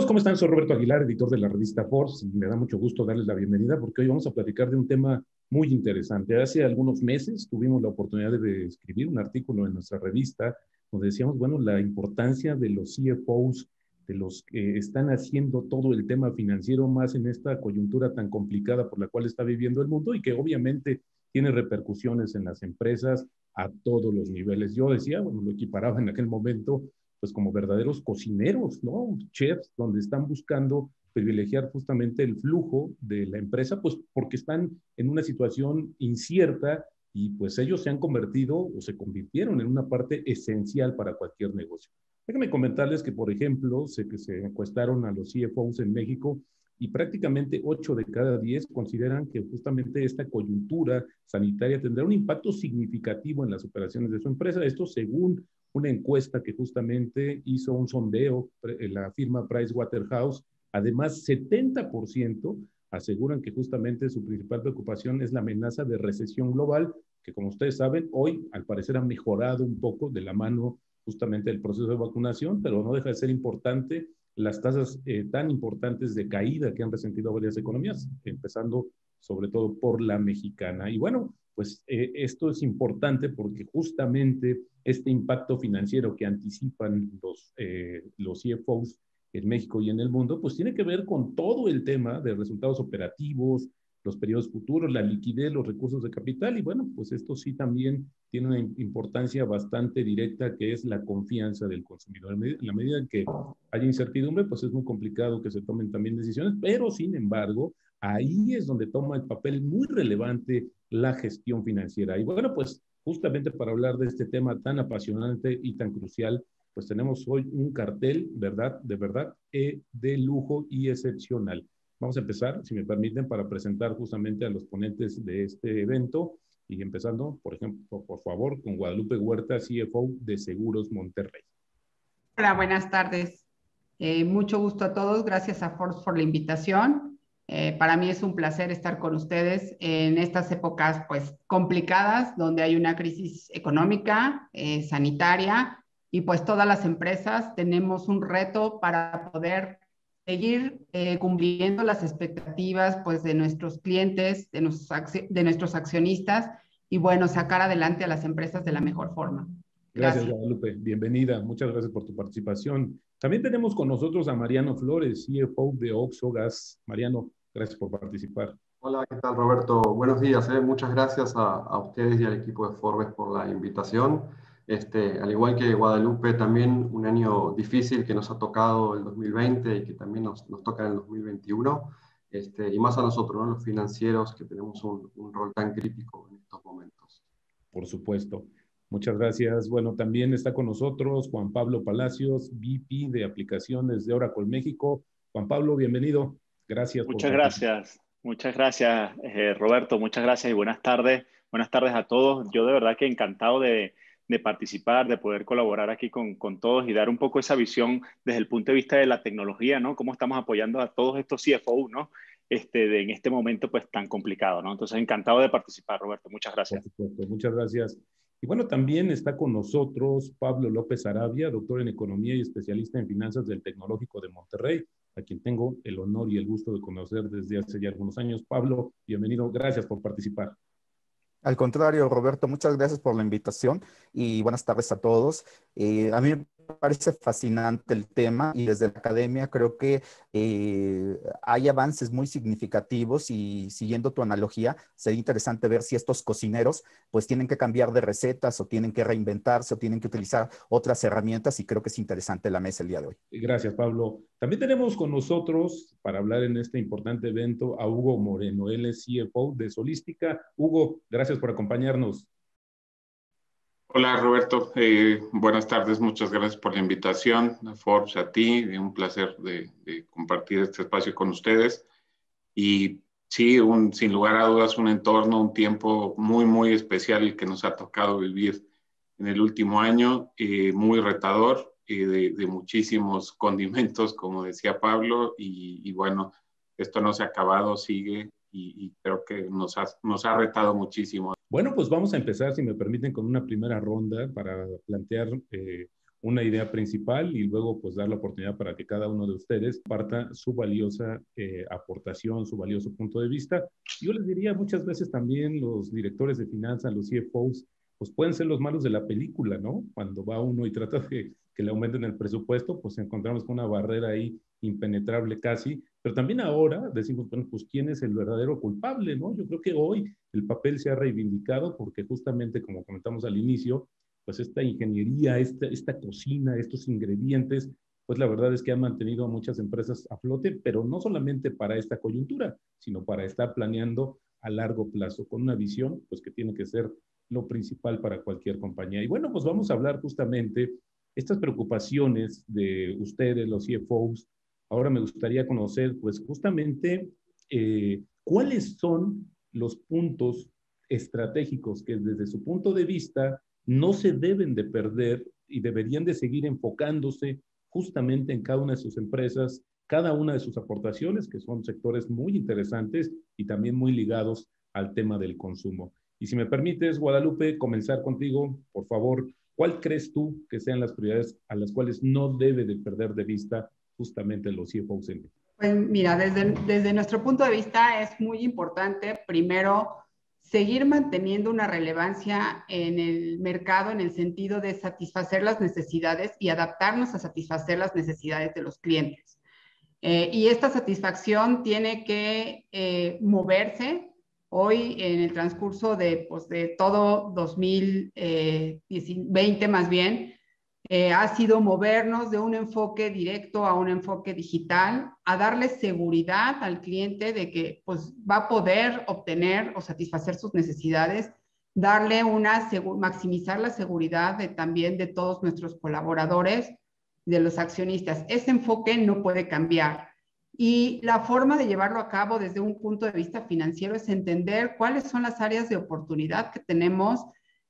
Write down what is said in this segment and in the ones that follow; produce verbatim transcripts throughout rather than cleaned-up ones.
¿cómo están? Soy Roberto Aguilar, editor de la revista Forbes, y me da mucho gusto darles la bienvenida porque hoy vamos a platicar de un tema muy interesante. Hace algunos meses tuvimos la oportunidad de escribir un artículo en nuestra revista donde decíamos, bueno, la importancia de los C F Os, de los que están haciendo todo el tema financiero más en esta coyuntura tan complicada por la cual está viviendo el mundo y que obviamente tiene repercusiones en las empresas a todos los niveles. Yo decía, bueno, lo equiparaba en aquel momento pues como verdaderos cocineros, ¿no? Chefs, donde están buscando privilegiar justamente el flujo de la empresa, pues porque están en una situación incierta y pues ellos se han convertido o se convirtieron en una parte esencial para cualquier negocio. Déjenme comentarles que, por ejemplo, sé que se encuestaron a los C F Os en México y prácticamente ocho de cada diez consideran que justamente esta coyuntura sanitaria tendrá un impacto significativo en las operaciones de su empresa. Esto según una encuesta que justamente hizo un sondeo la firma Pricewaterhouse. Además, setenta por ciento aseguran que justamente su principal preocupación es la amenaza de recesión global, que como ustedes saben, hoy al parecer ha mejorado un poco de la mano justamente del proceso de vacunación, pero no deja de ser importante las tasas eh, tan importantes de caída que han resentido varias economías, empezando sobre todo por la mexicana. Y bueno, pues eh, esto es importante porque justamente este impacto financiero que anticipan los, eh, los C F Os en México y en el mundo, pues tiene que ver con todo el tema de resultados operativos, los periodos futuros, la liquidez, los recursos de capital, y bueno, pues esto sí también tiene una importancia bastante directa que es la confianza del consumidor. En la medida en que haya incertidumbre, pues es muy complicado que se tomen también decisiones, pero sin embargo, ahí es donde toma el papel muy relevante la gestión financiera. Y bueno, pues justamente para hablar de este tema tan apasionante y tan crucial, pues tenemos hoy un cartel, ¿verdad? De verdad, eh, de lujo y excepcional. Vamos a empezar, si me permiten, para presentar justamente a los ponentes de este evento y empezando, por ejemplo, por favor, con Guadalupe Huerta, C F O de Seguros Monterrey. Hola, buenas tardes. Eh, mucho gusto a todos. Gracias a Forbes por la invitación. Eh, para mí es un placer estar con ustedes en estas épocas pues complicadas, donde hay una crisis económica, eh, sanitaria, y pues todas las empresas tenemos un reto para poder seguir eh, cumpliendo las expectativas pues de nuestros clientes, de nuestros, de nuestros accionistas, y bueno, sacar adelante a las empresas de la mejor forma. Gracias, Gracias. Guadalupe. Bienvenida. Muchas gracias por tu participación. También tenemos con nosotros a Mariano Flores, C F O de Oxxo Gas. Mariano, gracias por participar. Hola, ¿qué tal, Roberto? Buenos días. Eh. Muchas gracias a, a ustedes y al equipo de Forbes por la invitación. Este, al igual que Guadalupe, también un año difícil que nos ha tocado el dos mil veinte y que también nos, nos toca en el dos mil veintiuno. Este, y más a nosotros, ¿no? Los financieros, que tenemos un, un rol tan crítico en estos momentos. Por supuesto. Muchas gracias. Bueno, también está con nosotros Juan Pablo Palacios, V P de aplicaciones de Oracle México. Juan Pablo, bienvenido. Gracias. Muchas gracias. Muchas gracias, eh, Roberto. Muchas gracias y buenas tardes. Buenas tardes a todos. Yo de verdad que encantado de, de participar, de poder colaborar aquí con, con todos y dar un poco esa visión desde el punto de vista de la tecnología, ¿no? Cómo estamos apoyando a todos estos C F O, ¿no? Este, de, en este momento pues tan complicado, ¿no? Entonces, encantado de participar, Roberto. Muchas gracias. Por supuesto, muchas gracias. Y bueno, también está con nosotros Pablo López Arabia, doctor en Economía y especialista en Finanzas del Tecnológico de Monterrey, a quien tengo el honor y el gusto de conocer desde hace ya algunos años. Pablo, bienvenido. Gracias por participar. Al contrario, Roberto, muchas gracias por la invitación y buenas tardes a todos. Eh, a mí me parece fascinante el tema y desde la academia creo que eh, hay avances muy significativos y siguiendo tu analogía, sería interesante ver si estos cocineros pues tienen que cambiar de recetas o tienen que reinventarse o tienen que utilizar otras herramientas y creo que es interesante la mesa el día de hoy. Gracias, Pablo. También tenemos con nosotros para hablar en este importante evento a Hugo Moreno. Él es C F O de Solística. Hugo, gracias por acompañarnos. Hola, Roberto. Eh, buenas tardes. Muchas gracias por la invitación. A Forbes, a ti. Un placer de, de compartir este espacio con ustedes. Y sí, un, sin lugar a dudas, un entorno, un tiempo muy, muy especial el que nos ha tocado vivir en el último año. Eh, muy retador, eh, de, de muchísimos condimentos, como decía Pablo. Y, y bueno, esto no se ha acabado, sigue. Y, y creo que nos ha, nos ha retado muchísimo. Bueno, pues vamos a empezar, si me permiten, con una primera ronda para plantear eh, una idea principal y luego pues dar la oportunidad para que cada uno de ustedes parta su valiosa eh, aportación, su valioso punto de vista. Yo les diría muchas veces también los directores de finanzas, los C F Os, pues pueden ser los malos de la película, ¿no? Cuando va uno y trata de que le aumenten el presupuesto, pues encontramos con una barrera ahí impenetrable casi, pero también ahora decimos, bueno, pues ¿quién es el verdadero culpable, no? Yo creo que hoy el papel se ha reivindicado porque justamente, como comentamos al inicio, pues esta ingeniería, esta, esta cocina, estos ingredientes, pues la verdad es que han mantenido a muchas empresas a flote, pero no solamente para esta coyuntura, sino para estar planeando a largo plazo, con una visión, pues que tiene que ser lo principal para cualquier compañía. Y bueno, pues vamos a hablar justamente estas preocupaciones de ustedes, los C F Os. Ahora me gustaría conocer, pues justamente, eh, cuáles son los puntos estratégicos que desde su punto de vista no se deben de perder y deberían de seguir enfocándose justamente en cada una de sus empresas, cada una de sus aportaciones, que son sectores muy interesantes y también muy ligados al tema del consumo. Y si me permites, Guadalupe, comenzar contigo, por favor, ¿cuál crees tú que sean las prioridades a las cuales no debe de perder de vista justamente los C F Os? Pues mira, desde, desde nuestro punto de vista es muy importante, primero, seguir manteniendo una relevancia en el mercado en el sentido de satisfacer las necesidades y adaptarnos a satisfacer las necesidades de los clientes. Eh, y esta satisfacción tiene que eh, moverse. Hoy, en el transcurso de, pues, de todo dos mil veinte más bien, eh, ha sido movernos de un enfoque directo a un enfoque digital, a darle seguridad al cliente de que pues, va a poder obtener o satisfacer sus necesidades, darle una, maximizar la seguridad de, también de todos nuestros colaboradores, de los accionistas. Ese enfoque no puede cambiar. Y la forma de llevarlo a cabo desde un punto de vista financiero es entender cuáles son las áreas de oportunidad que tenemos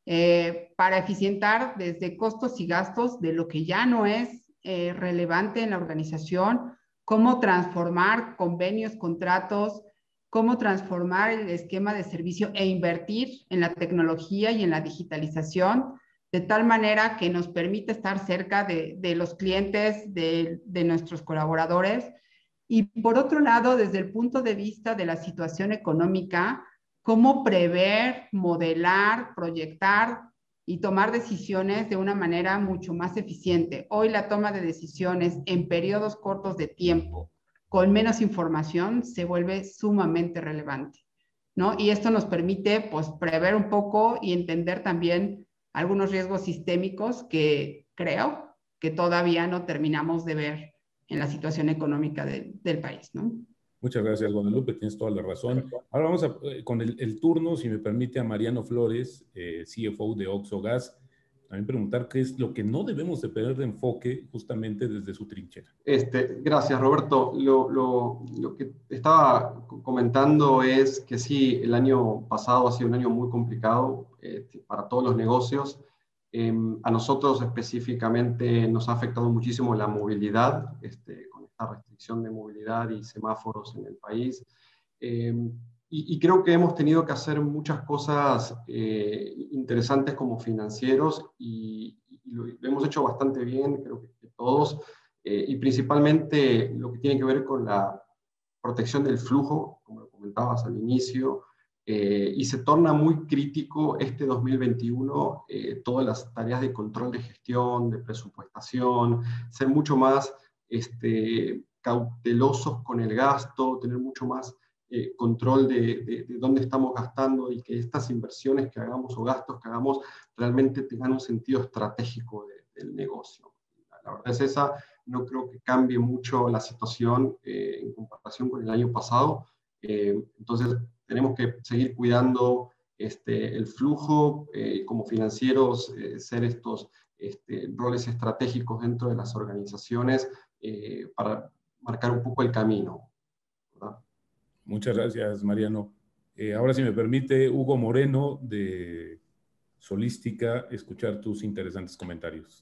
eh, para eficientar desde costos y gastos de lo que ya no es eh, relevante en la organización, cómo transformar convenios, contratos, cómo transformar el esquema de servicio e invertir en la tecnología y en la digitalización, de tal manera que nos permite estar cerca de, de los clientes, de, de nuestros colaboradores. Y por otro lado, desde el punto de vista de la situación económica, cómo prever, modelar, proyectar y tomar decisiones de una manera mucho más eficiente. Hoy la toma de decisiones en periodos cortos de tiempo, con menos información, se vuelve sumamente relevante, ¿no? Y esto nos permite, pues, prever un poco y entender también algunos riesgos sistémicos que creo que todavía no terminamos de ver en la situación económica de, del país, ¿no? Muchas gracias, Guadalupe, tienes toda la razón. Ahora vamos a, eh, con el, el turno, si me permite, a Mariano Flores, eh, C F O de Oxxo Gas, también preguntar qué es lo que no debemos de perder de enfoque justamente desde su trinchera. Este, gracias, Roberto. Lo, lo, lo que estaba comentando es que sí, el año pasado ha sido un año muy complicado eh, para todos los negocios. Eh, a nosotros específicamente nos ha afectado muchísimo la movilidad, este, con esta restricción de movilidad y semáforos en el país. Eh, y, y creo que hemos tenido que hacer muchas cosas eh, interesantes como financieros y, y lo, lo hemos hecho bastante bien, creo que, que todos, eh, y principalmente lo que tiene que ver con la protección del flujo, como lo comentabas al inicio. Eh, y se torna muy crítico este dos mil veintiuno eh, todas las tareas de control de gestión, de presupuestación, ser mucho más este, cautelosos con el gasto, tener mucho más eh, control de, de, de dónde estamos gastando y que estas inversiones que hagamos o gastos que hagamos realmente tengan un sentido estratégico de, del negocio. La verdad es esa, no creo que cambie mucho la situación eh, en comparación con el año pasado. Eh, entonces, tenemos que seguir cuidando este, el flujo, eh, como financieros, eh, ser estos este, roles estratégicos dentro de las organizaciones eh, para marcar un poco el camino, ¿verdad? Muchas gracias, Mariano. Eh, ahora, si me permite, Hugo Moreno, de Solística, escuchar tus interesantes comentarios.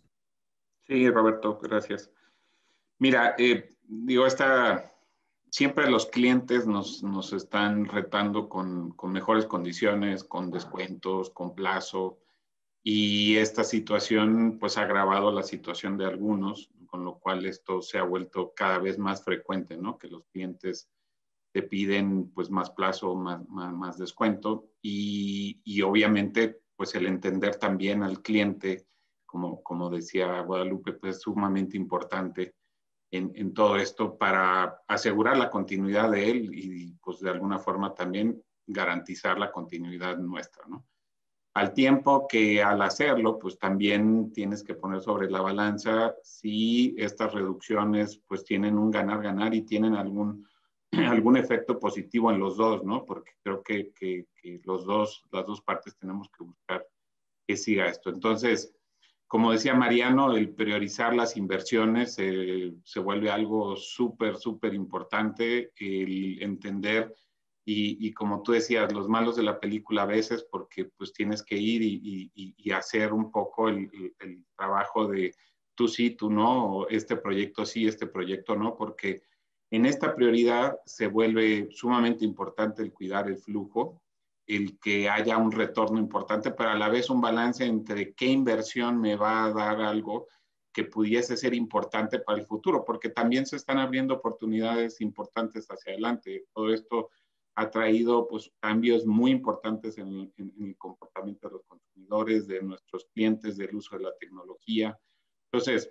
Sí, Roberto, gracias. Mira, eh, digo, esta... Siempre los clientes nos, nos están retando con, con mejores condiciones, con descuentos, con plazo. y esta situación pues ha agravado la situación de algunos, con lo cual esto se ha vuelto cada vez más frecuente, ¿no? Que los clientes te piden pues más plazo, más, más, más descuento y, y obviamente pues el entender también al cliente, como, como decía Guadalupe, pues es sumamente importante en, en todo esto para asegurar la continuidad de él y pues de alguna forma también garantizar la continuidad nuestra, ¿no? Al tiempo que al hacerlo, pues también tienes que poner sobre la balanza si estas reducciones pues tienen un ganar-ganar y tienen algún, algún efecto positivo en los dos, ¿no? Porque creo que, que, que los dos, las dos partes tenemos que buscar que siga esto. Entonces, como decía Mariano, el priorizar las inversiones eh, se vuelve algo súper, súper importante, el entender y, y como tú decías, los malos de la película a veces porque pues tienes que ir y, y, y hacer un poco el, el, el trabajo de tú sí, tú no, o este proyecto sí, este proyecto no, porque en esta prioridad se vuelve sumamente importante el cuidar el flujo, el que haya un retorno importante, pero a la vez un balance entre qué inversión me va a dar algo que pudiese ser importante para el futuro, porque también se están abriendo oportunidades importantes hacia adelante. Todo esto ha traído pues, cambios muy importantes en el, en, en el comportamiento de los consumidores, de nuestros clientes, del uso de la tecnología. Entonces,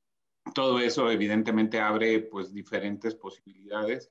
todo eso evidentemente abre pues, diferentes posibilidades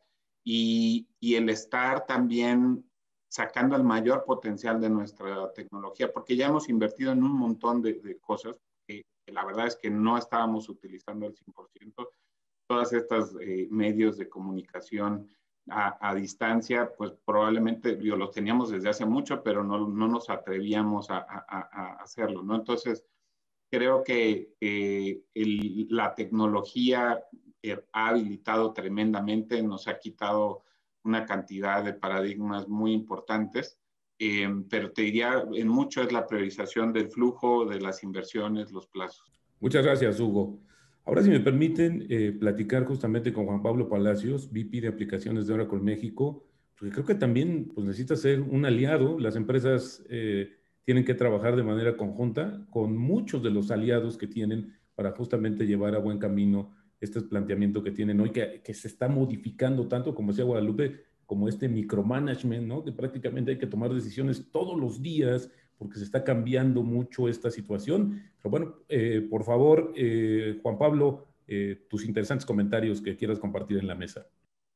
y, y el estar también sacando el mayor potencial de nuestra tecnología, porque ya hemos invertido en un montón de, de cosas que, que la verdad es que no estábamos utilizando al cien por ciento. Todas estas eh, medios de comunicación a, a distancia, pues probablemente yo, los teníamos desde hace mucho, pero no, no nos atrevíamos a, a, a hacerlo, ¿no? Entonces, creo que eh, el, la tecnología eh, ha habilitado tremendamente, nos ha quitado una cantidad de paradigmas muy importantes, eh, pero te diría, en mucho es la priorización del flujo, de las inversiones, los plazos. Muchas gracias, Hugo. Ahora, si me permiten eh, platicar justamente con Juan Pablo Palacios, V P de aplicaciones de Oracle México, porque creo que también pues, necesita ser un aliado. Las empresas eh, tienen que trabajar de manera conjunta con muchos de los aliados que tienen para justamente llevar a buen camino este planteamiento que tienen hoy, que, que se está modificando tanto, como decía Guadalupe, como este micromanagement, ¿no? Que prácticamente hay que tomar decisiones todos los días porque se está cambiando mucho esta situación. Pero bueno, eh, por favor, eh, Juan Pablo, eh, tus interesantes comentarios que quieras compartir en la mesa.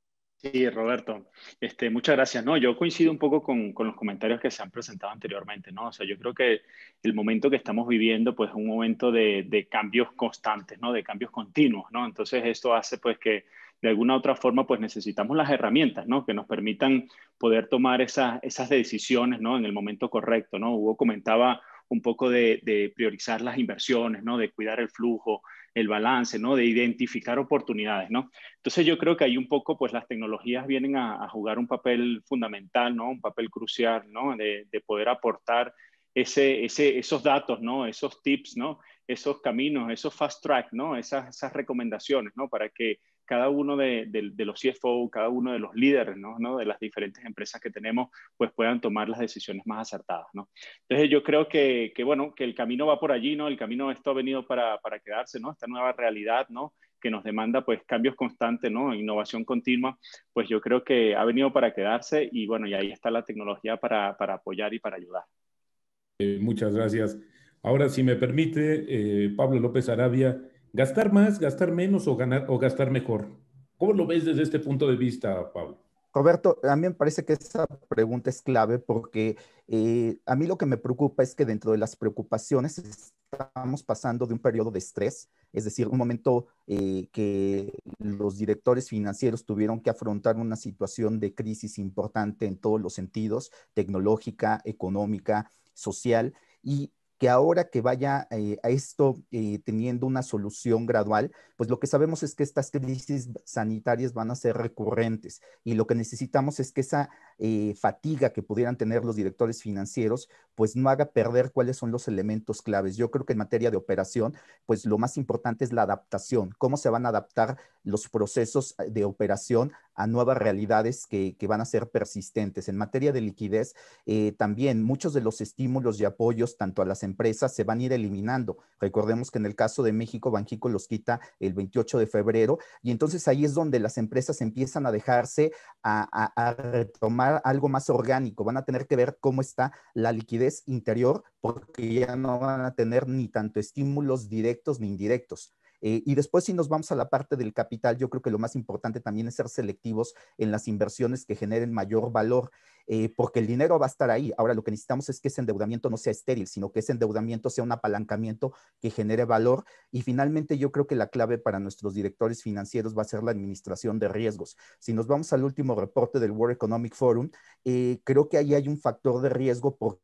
Sí, Roberto, este, muchas gracias. No, yo coincido un poco con, con los comentarios que se han presentado anteriormente, ¿no? O sea, yo creo que el momento que estamos viviendo, pues, es un momento de, de cambios constantes, ¿no? De cambios continuos, ¿no? Entonces, esto hace, pues, que de alguna u otra forma, pues, necesitamos las herramientas, ¿no? Que nos permitan poder tomar esa, esas decisiones, ¿no? En el momento correcto, ¿no? Hugo comentaba un poco de, de priorizar las inversiones, ¿no? De cuidar el flujo, el balance, ¿no? De identificar oportunidades, ¿no? Entonces yo creo que ahí un poco, pues las tecnologías vienen a, a jugar un papel fundamental, ¿no? Un papel crucial, ¿no? De, de poder aportar ese, ese, esos datos, ¿no? Esos tips, ¿no? Esos caminos, esos fast track, ¿no? Esas, esas recomendaciones, ¿no? Para que cada uno de, de, de los C F O, cada uno de los líderes, ¿no? ¿no? De las diferentes empresas que tenemos, pues puedan tomar las decisiones más acertadas, ¿no? Entonces yo creo que, que, bueno, que el camino va por allí, ¿no? El camino esto ha venido para, para quedarse, ¿no? Esta nueva realidad, ¿no? Que nos demanda pues cambios constantes, ¿no? Innovación continua, pues yo creo que ha venido para quedarse y bueno, y ahí está la tecnología para, para apoyar y para ayudar. Eh, muchas gracias. Ahora, si me permite, eh, Pablo López Arabia, ¿gastar más, gastar menos o, ganar, o gastar mejor? ¿Cómo lo ves desde este punto de vista, Pablo? Roberto, a mí me parece que esa pregunta es clave porque eh, a mí lo que me preocupa es que dentro de las preocupaciones estamos pasando de un periodo de estrés, es decir, un momento eh, que los directores financieros tuvieron que afrontar una situación de crisis importante en todos los sentidos, tecnológica, económica, social, y que ahora que vaya eh, a esto eh, teniendo una solución gradual, pues lo que sabemos es que estas crisis sanitarias van a ser recurrentes y lo que necesitamos es que esa eh, fatiga que pudieran tener los directores financieros, pues no haga perder cuáles son los elementos claves. Yo creo que en materia de operación, pues lo más importante es la adaptación, cómo se van a adaptar los procesos de operación a nuevas realidades que, que van a ser persistentes. En materia de liquidez, eh, también muchos de los estímulos y apoyos tanto a las empresas se van a ir eliminando. Recordemos que en el caso de México, Banxico los quita el veintiocho de febrero, y entonces ahí es donde las empresas empiezan a dejarse a, a, a retomar algo más orgánico. Van a tener que ver cómo está la liquidez interior, porque ya no van a tener ni tanto estímulos directos ni indirectos. Eh, y después, si nos vamos a la parte del capital, yo creo que lo más importante también es ser selectivos en las inversiones que generen mayor valor, eh, porque el dinero va a estar ahí. Ahora, lo que necesitamos es que ese endeudamiento no sea estéril, sino que ese endeudamiento sea un apalancamiento que genere valor. Y finalmente, yo creo que la clave para nuestros directores financieros va a ser la administración de riesgos. Si nos vamos al último reporte del World Economic Forum, eh, creo que ahí hay un factor de riesgo porque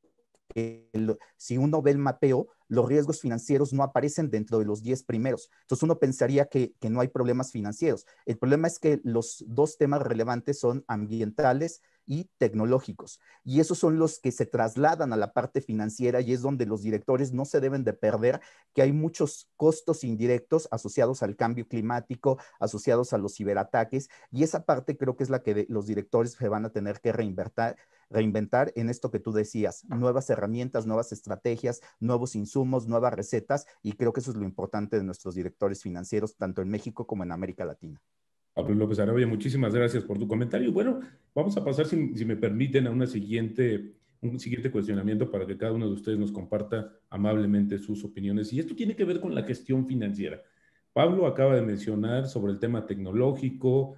El, si uno ve el mapeo, los riesgos financieros no aparecen dentro de los diez primeros. Entonces uno pensaría que, que no hay problemas financieros. El problema es que los dos temas relevantes son ambientales y tecnológicos. Y esos son los que se trasladan a la parte financiera, y es donde los directores no se deben de perder que hay muchos costos indirectos asociados al cambio climático, asociados a los ciberataques, y esa parte creo que es la que de, los directores se van a tener que reinventar, reinventar en esto que tú decías, nuevas herramientas, nuevas estrategias, nuevos insumos, nuevas recetas, y creo que eso es lo importante de nuestros directores financieros, tanto en México como en América Latina. Pablo López Arabia, muchísimas gracias por tu comentario. Bueno, vamos a pasar, si, si me permiten, a una siguiente, un siguiente cuestionamiento para que cada uno de ustedes nos comparta amablemente sus opiniones. Y esto tiene que ver con la gestión financiera. Pablo acaba de mencionar sobre el tema tecnológico,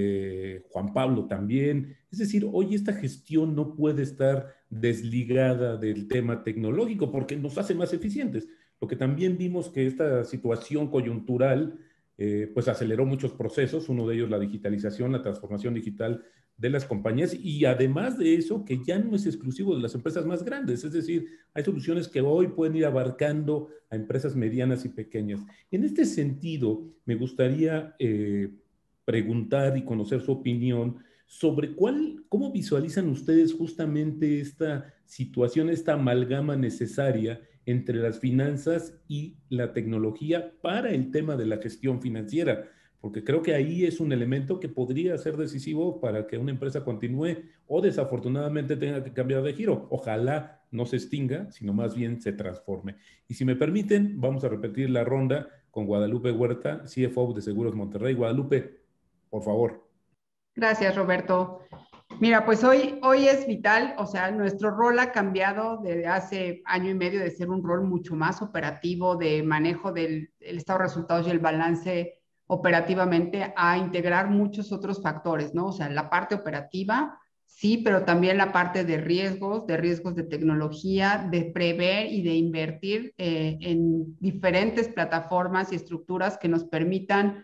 eh, Juan Pablo también. Es decir, hoy esta gestión no puede estar desligada del tema tecnológico porque nos hace más eficientes. Lo que también vimos que esta situación coyuntural Eh, pues aceleró muchos procesos, uno de ellos la digitalización, la transformación digital de las compañías, y además de eso, que ya no es exclusivo de las empresas más grandes, es decir, hay soluciones que hoy pueden ir abarcando a empresas medianas y pequeñas. En este sentido, me gustaría eh, preguntar y conocer su opinión sobre cuál, cómo visualizan ustedes justamente esta situación, esta amalgama necesaria entre las finanzas y la tecnología para el tema de la gestión financiera, porque creo que ahí es un elemento que podría ser decisivo para que una empresa continúe o desafortunadamente tenga que cambiar de giro. Ojalá no se extinga, sino más bien se transforme. Y si me permiten, vamos a repetir la ronda con Guadalupe Huerta, C F O de Seguros Monterrey. Guadalupe, por favor. Gracias, Roberto. Mira, pues hoy, hoy es vital, o sea, nuestro rol ha cambiado desde hace año y medio de ser un rol mucho más operativo de manejo del el estado de resultados y el balance operativamente a integrar muchos otros factores, ¿no? O sea, la parte operativa, sí, pero también la parte de riesgos, de riesgos de tecnología, de prever y de invertir eh, en diferentes plataformas y estructuras que nos permitan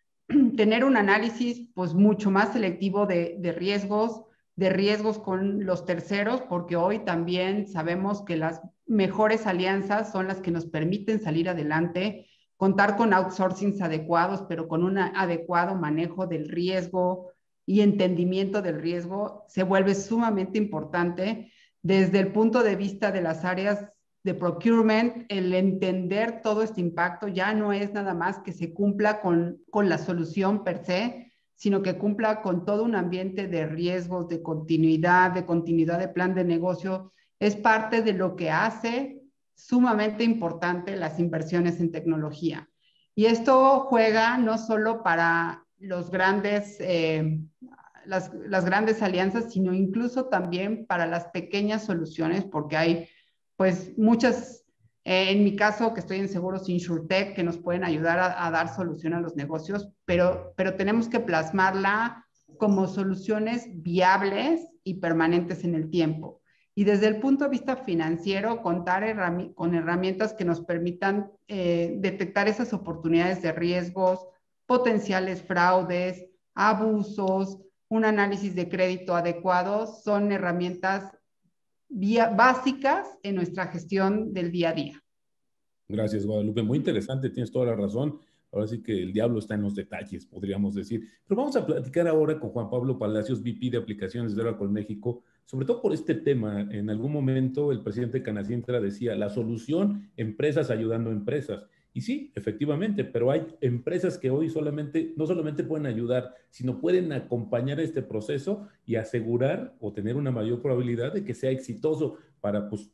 tener un análisis pues mucho más selectivo de, de riesgos, de riesgos con los terceros, porque hoy también sabemos que las mejores alianzas son las que nos permiten salir adelante, contar con outsourcings adecuados, pero con un adecuado manejo del riesgo y entendimiento del riesgo se vuelve sumamente importante desde el punto de vista de las áreas de procurement. El entender todo este impacto ya no es nada más que se cumpla con, con la solución per se, sino que cumpla con todo un ambiente de riesgos, de continuidad, de continuidad de plan de negocio. Es parte de lo que hace sumamente importante las inversiones en tecnología. Y esto juega no solo para los grandes, eh, las, las grandes alianzas, sino incluso también para las pequeñas soluciones, porque hay pues muchas, eh, en mi caso que estoy en Seguros InsurTech, que nos pueden ayudar a, a dar solución a los negocios, pero, pero tenemos que plasmarla como soluciones viables y permanentes en el tiempo. Y desde el punto de vista financiero, contar herrami- con herramientas que nos permitan eh, detectar esas oportunidades de riesgos, potenciales fraudes, abusos, un análisis de crédito adecuado, son herramientas vía, básicas en nuestra gestión del día a día. Gracias, Guadalupe. Muy interesante, tienes toda la razón. Ahora sí que el diablo está en los detalles, podríamos decir. Pero vamos a platicar ahora con Juan Pablo Palacios, V P de Aplicaciones de Oracle México, sobre todo por este tema. En algún momento el presidente Canacintra decía, la solución, empresas ayudando a empresas. Y sí, efectivamente, pero hay empresas que hoy solamente, no solamente pueden ayudar, sino pueden acompañar este proceso y asegurar o tener una mayor probabilidad de que sea exitoso para, pues,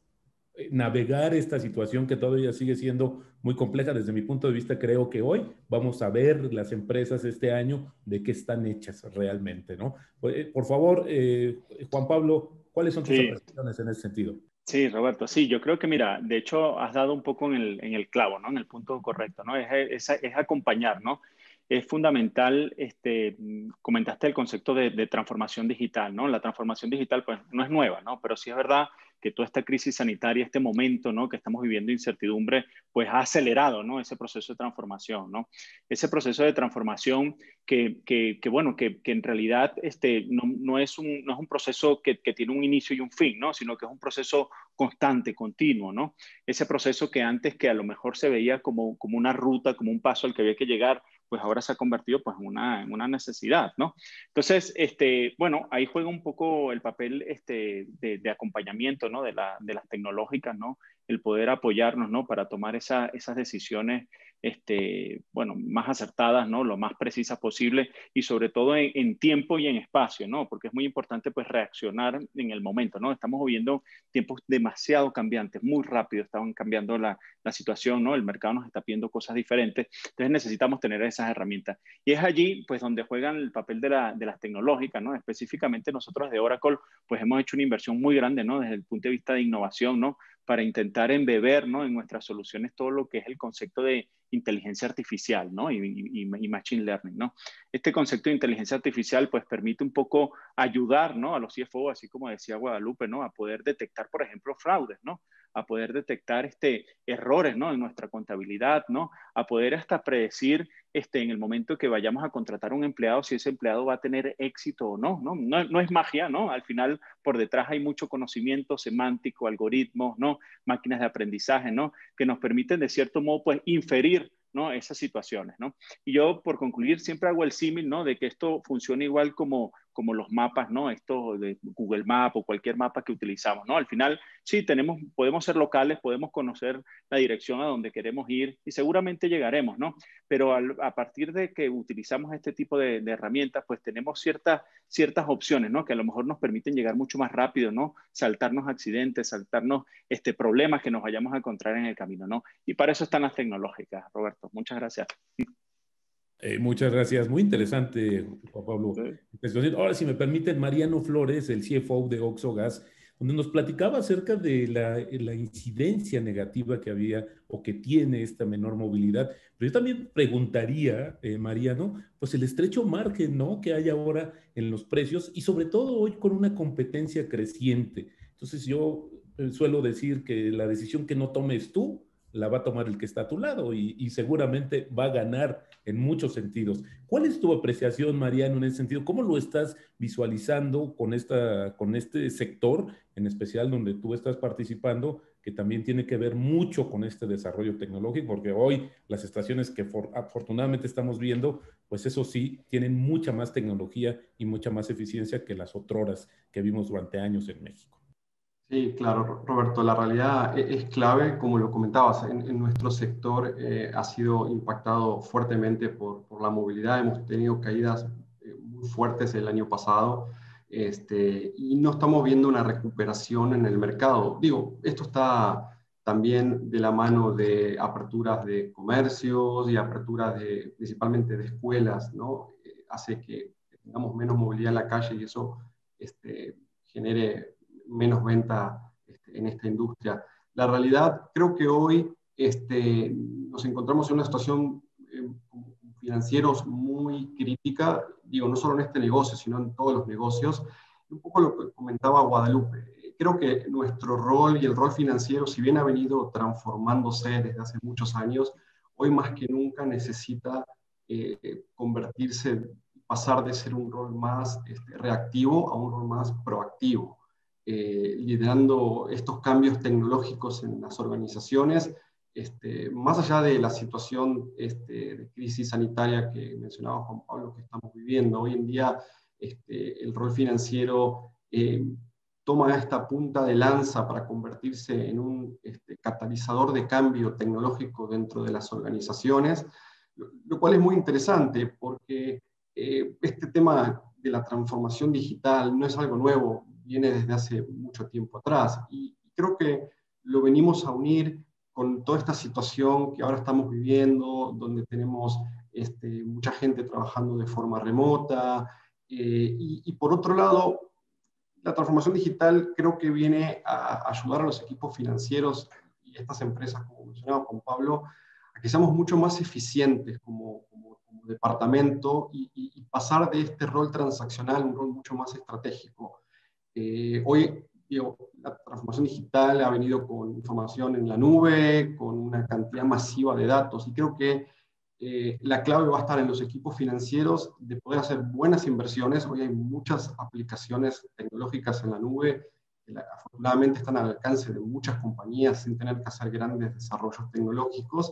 navegar esta situación que todavía sigue siendo muy compleja. Desde mi punto de vista, creo que hoy vamos a ver las empresas este año de qué están hechas realmente, ¿no? Por favor, eh, Juan Pablo, ¿cuáles son tus Sí. apreciaciones en ese sentido? Sí, Roberto, sí, yo creo que, mira, de hecho has dado un poco en el, en el clavo, ¿no? En el punto correcto, ¿no? Es, es, es acompañar, ¿no? Es fundamental, este, comentaste el concepto de, de transformación digital, ¿no? La transformación digital, pues, no es nueva, ¿no? Pero sí es verdad que toda esta crisis sanitaria, este momento, ¿no? Que estamos viviendo incertidumbre, pues ha acelerado, ¿no? Ese proceso de transformación, ¿no? Ese proceso de transformación que, que, que bueno, que, que en realidad este, no, no, es un, no es un proceso que, que tiene un inicio y un fin, ¿no? Sino que es un proceso constante, continuo, ¿no? Ese proceso que antes que a lo mejor se veía como, como una ruta, como un paso al que había que llegar, pues ahora se ha convertido pues en una, en una necesidad, ¿no? Entonces, este, bueno, ahí juega un poco el papel este, de, de acompañamiento, ¿no? De, la, de las tecnológicas, ¿no? El poder apoyarnos, ¿no? Para tomar esa, esas decisiones, este, bueno, más acertadas, ¿no? Lo más precisas posible y sobre todo en, en tiempo y en espacio, ¿no? Porque es muy importante pues reaccionar en el momento, ¿no? Estamos viviendo tiempos demasiado cambiantes, muy rápido estaban cambiando la, la situación, ¿no? El mercado nos está pidiendo cosas diferentes, entonces necesitamos tener esas herramientas. Y es allí pues donde juegan el papel de, la, de las tecnológicas, ¿no? Específicamente nosotros de Oracle pues hemos hecho una inversión muy grande, ¿no? Desde el punto de vista de innovación, ¿no? Para intentar embeber, ¿no? En nuestras soluciones todo lo que es el concepto de inteligencia artificial, ¿no? Y, y, y machine learning, ¿no? Este concepto de inteligencia artificial, pues, permite un poco ayudar, ¿no? A los C F O, así como decía Guadalupe, ¿no? A poder detectar, por ejemplo, fraudes, ¿no? A poder detectar este, errores, ¿no? En nuestra contabilidad, ¿no? A poder hasta predecir este, en el momento que vayamos a contratar a un empleado, si ese empleado va a tener éxito o no, ¿no? No, no es magia, ¿no? Al final, por detrás hay mucho conocimiento semántico, algoritmos, ¿no? Máquinas de aprendizaje, ¿no? Que nos permiten, de cierto modo, pues, inferir, ¿no? Esas situaciones, ¿no? Y yo, por concluir, siempre hago el símil, ¿no? De que esto funciona igual como, como los mapas, ¿no? Esto de Google Maps o cualquier mapa que utilizamos, ¿no? Al final, sí, tenemos, podemos ser locales, podemos conocer la dirección a donde queremos ir y seguramente llegaremos, ¿no? Pero al, a partir de que utilizamos este tipo de, de herramientas, pues tenemos ciertas, ciertas opciones, ¿no? Que a lo mejor nos permiten llegar mucho más rápido, ¿no? Saltarnos accidentes, saltarnos este, problemas que nos vayamos a encontrar en el camino, ¿no? Y para eso están las tecnológicas, Roberto. Muchas gracias. Eh, muchas gracias. Muy interesante, Juan Pablo. Sí. Ahora, si me permiten, Mariano Flores, el C F O de Oxogas, donde nos platicaba acerca de la, la incidencia negativa que había o que tiene esta menor movilidad. Pero yo también preguntaría, eh, Mariano, pues el estrecho margen, ¿no? Que hay ahora en los precios y sobre todo hoy con una competencia creciente. Entonces yo eh, suelo decir que la decisión que no tomes tú, la va a tomar el que está a tu lado y, y seguramente va a ganar en muchos sentidos. ¿Cuál es tu apreciación, Mariano, en ese sentido? ¿Cómo lo estás visualizando con, esta, con este sector, en especial donde tú estás participando, que también tiene que ver mucho con este desarrollo tecnológico? Porque hoy las estaciones que for, afortunadamente estamos viendo, pues eso sí, tienen mucha más tecnología y mucha más eficiencia que las otroras que vimos durante años en México. Sí, claro, Roberto, la realidad es clave, como lo comentabas, en, en nuestro sector eh, ha sido impactado fuertemente por, por la movilidad, hemos tenido caídas eh, muy fuertes el año pasado este, y no estamos viendo una recuperación en el mercado. Digo, esto está también de la mano de aperturas de comercios y aperturas de, principalmente de escuelas, ¿no? Eh, hace que tengamos menos movilidad en la calle y eso este, genere menos venta este, en esta industria. La realidad, creo que hoy este, nos encontramos en una situación eh, financieros muy crítica, digo, no solo en este negocio, sino en todos los negocios. Un poco lo que comentaba Guadalupe, creo que nuestro rol y el rol financiero, si bien ha venido transformándose desde hace muchos años, hoy más que nunca necesita eh, convertirse, pasar de ser un rol más este, reactivo a un rol más proactivo. Eh, liderando estos cambios tecnológicos en las organizaciones, este, más allá de la situación este, de crisis sanitaria que mencionaba Juan Pablo que estamos viviendo. Hoy en día este, el rol financiero eh, toma esta punta de lanza para convertirse en un este, catalizador de cambio tecnológico dentro de las organizaciones, lo, lo cual es muy interesante porque eh, este tema de la transformación digital no es algo nuevo, viene desde hace mucho tiempo atrás, y creo que lo venimos a unir con toda esta situación que ahora estamos viviendo, donde tenemos este, mucha gente trabajando de forma remota, eh, y, y por otro lado, la transformación digital creo que viene a ayudar a los equipos financieros y estas empresas, como mencionaba Juan Pablo, a que seamos mucho más eficientes como, como, como departamento y, y, y pasar de este rol transaccional a un rol mucho más estratégico. Eh, hoy, digo, la transformación digital ha venido con información en la nube, con una cantidad masiva de datos, y creo que eh, la clave va a estar en los equipos financieros de poder hacer buenas inversiones. Hoy hay muchas aplicaciones tecnológicas en la nube que la, afortunadamente están al alcance de muchas compañías sin tener que hacer grandes desarrollos tecnológicos,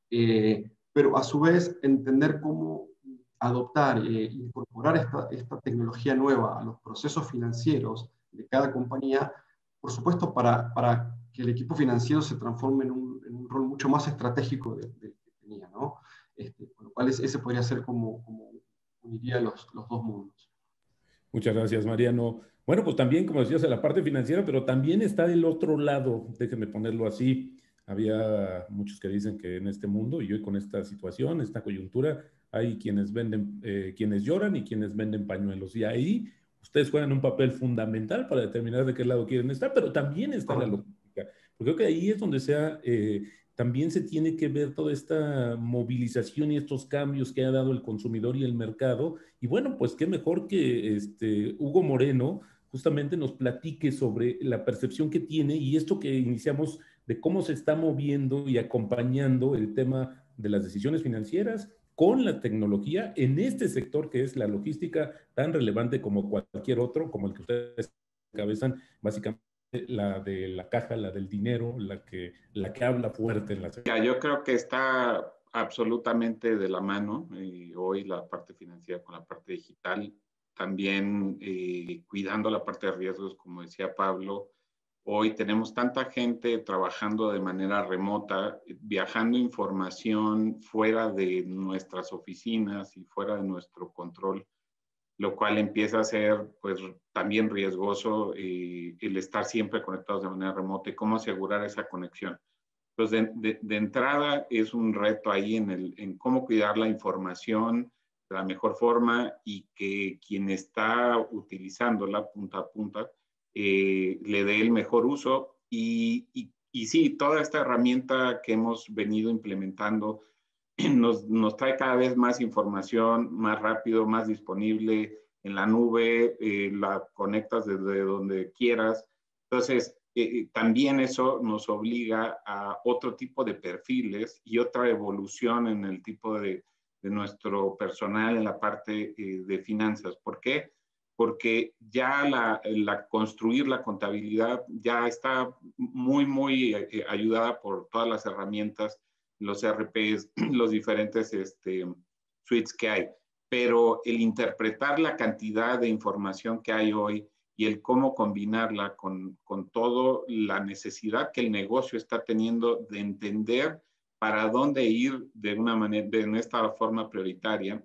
eh, pero a su vez entender cómo adoptar e eh, incorporar esta, esta tecnología nueva a los procesos financieros de cada compañía, por supuesto, para, para que el equipo financiero se transforme en un, en un rol mucho más estratégico del de, que tenía, ¿no? Este, con lo cual ese podría ser como, como uniría los, los dos mundos. Muchas gracias, Mariano. Bueno, pues también, como decías, en la parte financiera, pero también está del otro lado, déjenme ponerlo así. Había muchos que dicen que en este mundo, y hoy con esta situación, esta coyuntura, hay quienes venden, eh, quienes lloran y quienes venden pañuelos. Y ahí ustedes juegan un papel fundamental para determinar de qué lado quieren estar, pero también está la logística. Porque creo que ahí es donde sea, eh, también se tiene que ver toda esta movilización y estos cambios que ha dado el consumidor y el mercado. Y bueno, pues qué mejor que este, Hugo Moreno justamente nos platique sobre la percepción que tiene y esto que iniciamos de cómo se está moviendo y acompañando el tema de las decisiones financieras con la tecnología en este sector que es la logística tan relevante como cualquier otro, como el que ustedes encabezan, básicamente la de la caja, la del dinero, la que, la que habla fuerte en la sección. Yo creo que está absolutamente de la mano y hoy la parte financiera con la parte digital, también eh, cuidando la parte de riesgos, como decía Pablo. Hoy tenemos tanta gente trabajando de manera remota, viajando información fuera de nuestras oficinas y fuera de nuestro control, lo cual empieza a ser pues también riesgoso eh, el estar siempre conectados de manera remota y cómo asegurar esa conexión. Entonces, de, de, de entrada es un reto ahí en, el, en cómo cuidar la información de la mejor forma y que quien está utilizándola punta a punta eh, le dé el mejor uso. Y, y, y sí, toda esta herramienta que hemos venido implementando nos, nos trae cada vez más información, más rápido, más disponible en la nube, eh, la conectas desde donde quieras. Entonces, eh, también eso nos obliga a otro tipo de perfiles y otra evolución en el tipo de, de nuestro personal en la parte eh, de finanzas. ¿Por qué? Porque ya la, la construir la contabilidad ya está muy, muy eh, ayudada por todas las herramientas, los E R Ps, los diferentes este, suites que hay. Pero el interpretar la cantidad de información que hay hoy y el cómo combinarla con, con toda la necesidad que el negocio está teniendo de entender para dónde ir de una manera, de esta forma prioritaria,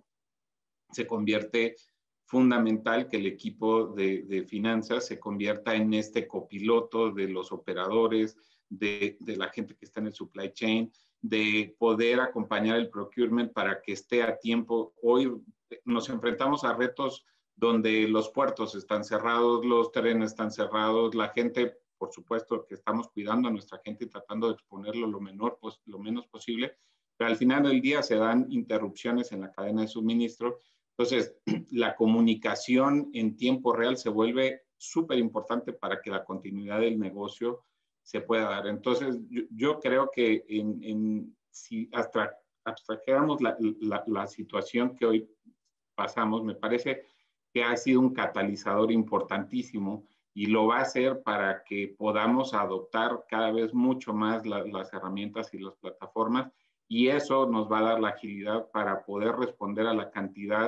se convierte fundamental que el equipo de, de finanzas se convierta en este copiloto de los operadores, de, de la gente que está en el supply chain, de poder acompañar el procurement para que esté a tiempo. Hoy nos enfrentamos a retos donde los puertos están cerrados, los trenes están cerrados, la gente, por supuesto que estamos cuidando a nuestra gente y tratando de exponerlo lo, menor, lo menos posible, pero al final del día se dan interrupciones en la cadena de suministro. Entonces, la comunicación en tiempo real se vuelve súper importante para que la continuidad del negocio se pueda dar. Entonces, yo, yo creo que en, en, si hasta abstrajéramos la, la, la situación que hoy pasamos, me parece que ha sido un catalizador importantísimo y lo va a ser para que podamos adoptar cada vez mucho más la, las herramientas y las plataformas, y eso nos va a dar la agilidad para poder responder a la cantidad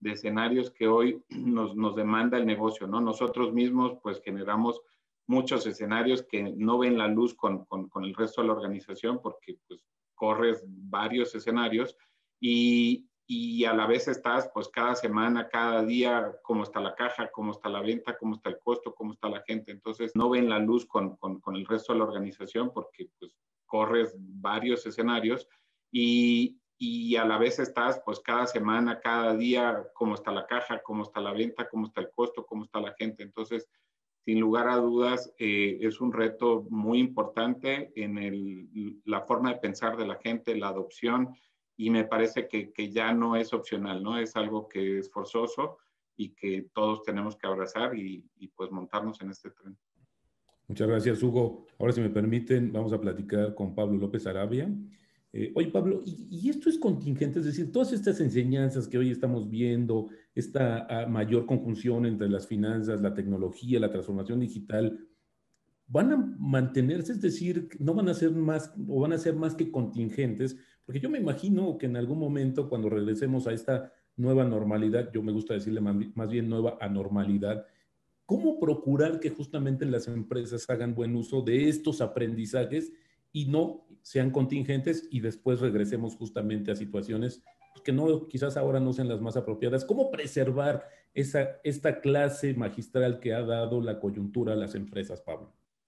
de escenarios que hoy nos, nos demanda el negocio, ¿no? Nosotros mismos pues generamos muchos escenarios que no ven la luz con, con, con el resto de la organización porque pues corres varios escenarios y, y a la vez estás pues cada semana, cada día, cómo está la caja, cómo está la venta, cómo está el costo, cómo está la gente. Entonces no ven la luz con, con, con el resto de la organización porque pues corres varios escenarios y, y a la vez estás pues cada semana, cada día, cómo está la caja, cómo está la venta, cómo está el costo, cómo está la gente. Entonces, sin lugar a dudas, eh, es un reto muy importante en el, la forma de pensar de la gente, la adopción, y me parece que, que ya no es opcional, ¿no? Es algo que es forzoso y que todos tenemos que abrazar y, y pues montarnos en este tren. Muchas gracias, Hugo. Ahora, si me permiten, vamos a platicar con Pablo López Arabia. Eh, oye, Pablo, y, y esto es contingente, es decir, todas estas enseñanzas que hoy estamos viendo, esta uh, mayor conjunción entre las finanzas, la tecnología, la transformación digital, ¿van a mantenerse? Es decir, ¿no van a ser más o van a ser más que contingentes? Porque yo me imagino que en algún momento, cuando regresemos a esta nueva normalidad, yo me gusta decirle más, más bien nueva anormalidad, ¿cómo procurar que justamente las empresas hagan buen uso de estos aprendizajes y no sean contingentes y después regresemos justamente a situaciones que no, quizás ahora no sean las más apropiadas? ¿Cómo preservar esa, esta clase magistral que ha dado la coyuntura a las empresas, Pablo?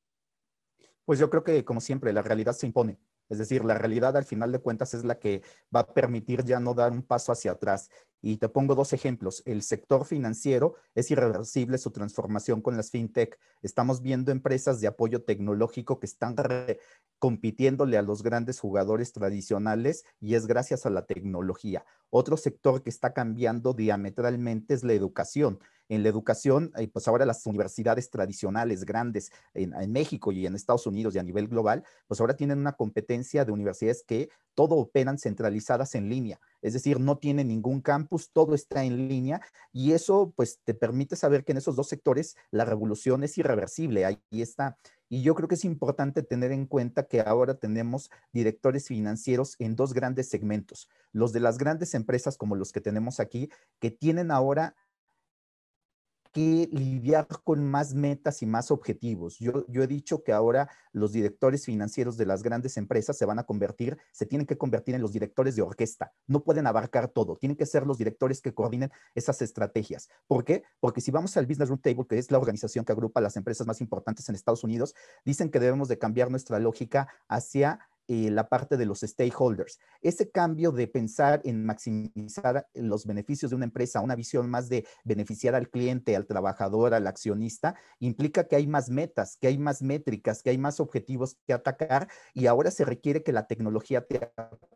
Pues yo creo que, como siempre, la realidad se impone. Es decir, la realidad al final de cuentas es la que va a permitir ya no dar un paso hacia atrás. Y te pongo dos ejemplos. El sector financiero es irreversible su transformación con las fintech. Estamos viendo empresas de apoyo tecnológico que están compitiéndole a los grandes jugadores tradicionales y es gracias a la tecnología. Otro sector que está cambiando diametralmente es la educación. En la educación, eh, pues ahora las universidades tradicionales grandes en, en México y en Estados Unidos y a nivel global, pues ahora tienen una competencia de universidades que todo operan centralizadas en línea. Es decir, no tienen ningún campus, todo está en línea y eso pues te permite saber que en esos dos sectores la revolución es irreversible. Ahí está. Y yo creo que es importante tener en cuenta que ahora tenemos directores financieros en dos grandes segmentos. Los de las grandes empresas como los que tenemos aquí, que tienen ahora que lidiar con más metas y más objetivos. Yo, yo he dicho que ahora los directores financieros de las grandes empresas se van a convertir, se tienen que convertir en los directores de orquesta. No pueden abarcar todo, tienen que ser los directores que coordinen esas estrategias. ¿Por qué? Porque si vamos al Business Roundtable, que es la organización que agrupa las empresas más importantes en Estados Unidos, dicen que debemos de cambiar nuestra lógica hacia Eh, la parte de los stakeholders. Ese cambio de pensar en maximizar los beneficios de una empresa, una visión más de beneficiar al cliente, al trabajador, al accionista, implica que hay más metas, que hay más métricas, que hay más objetivos que atacar y ahora se requiere que la tecnología te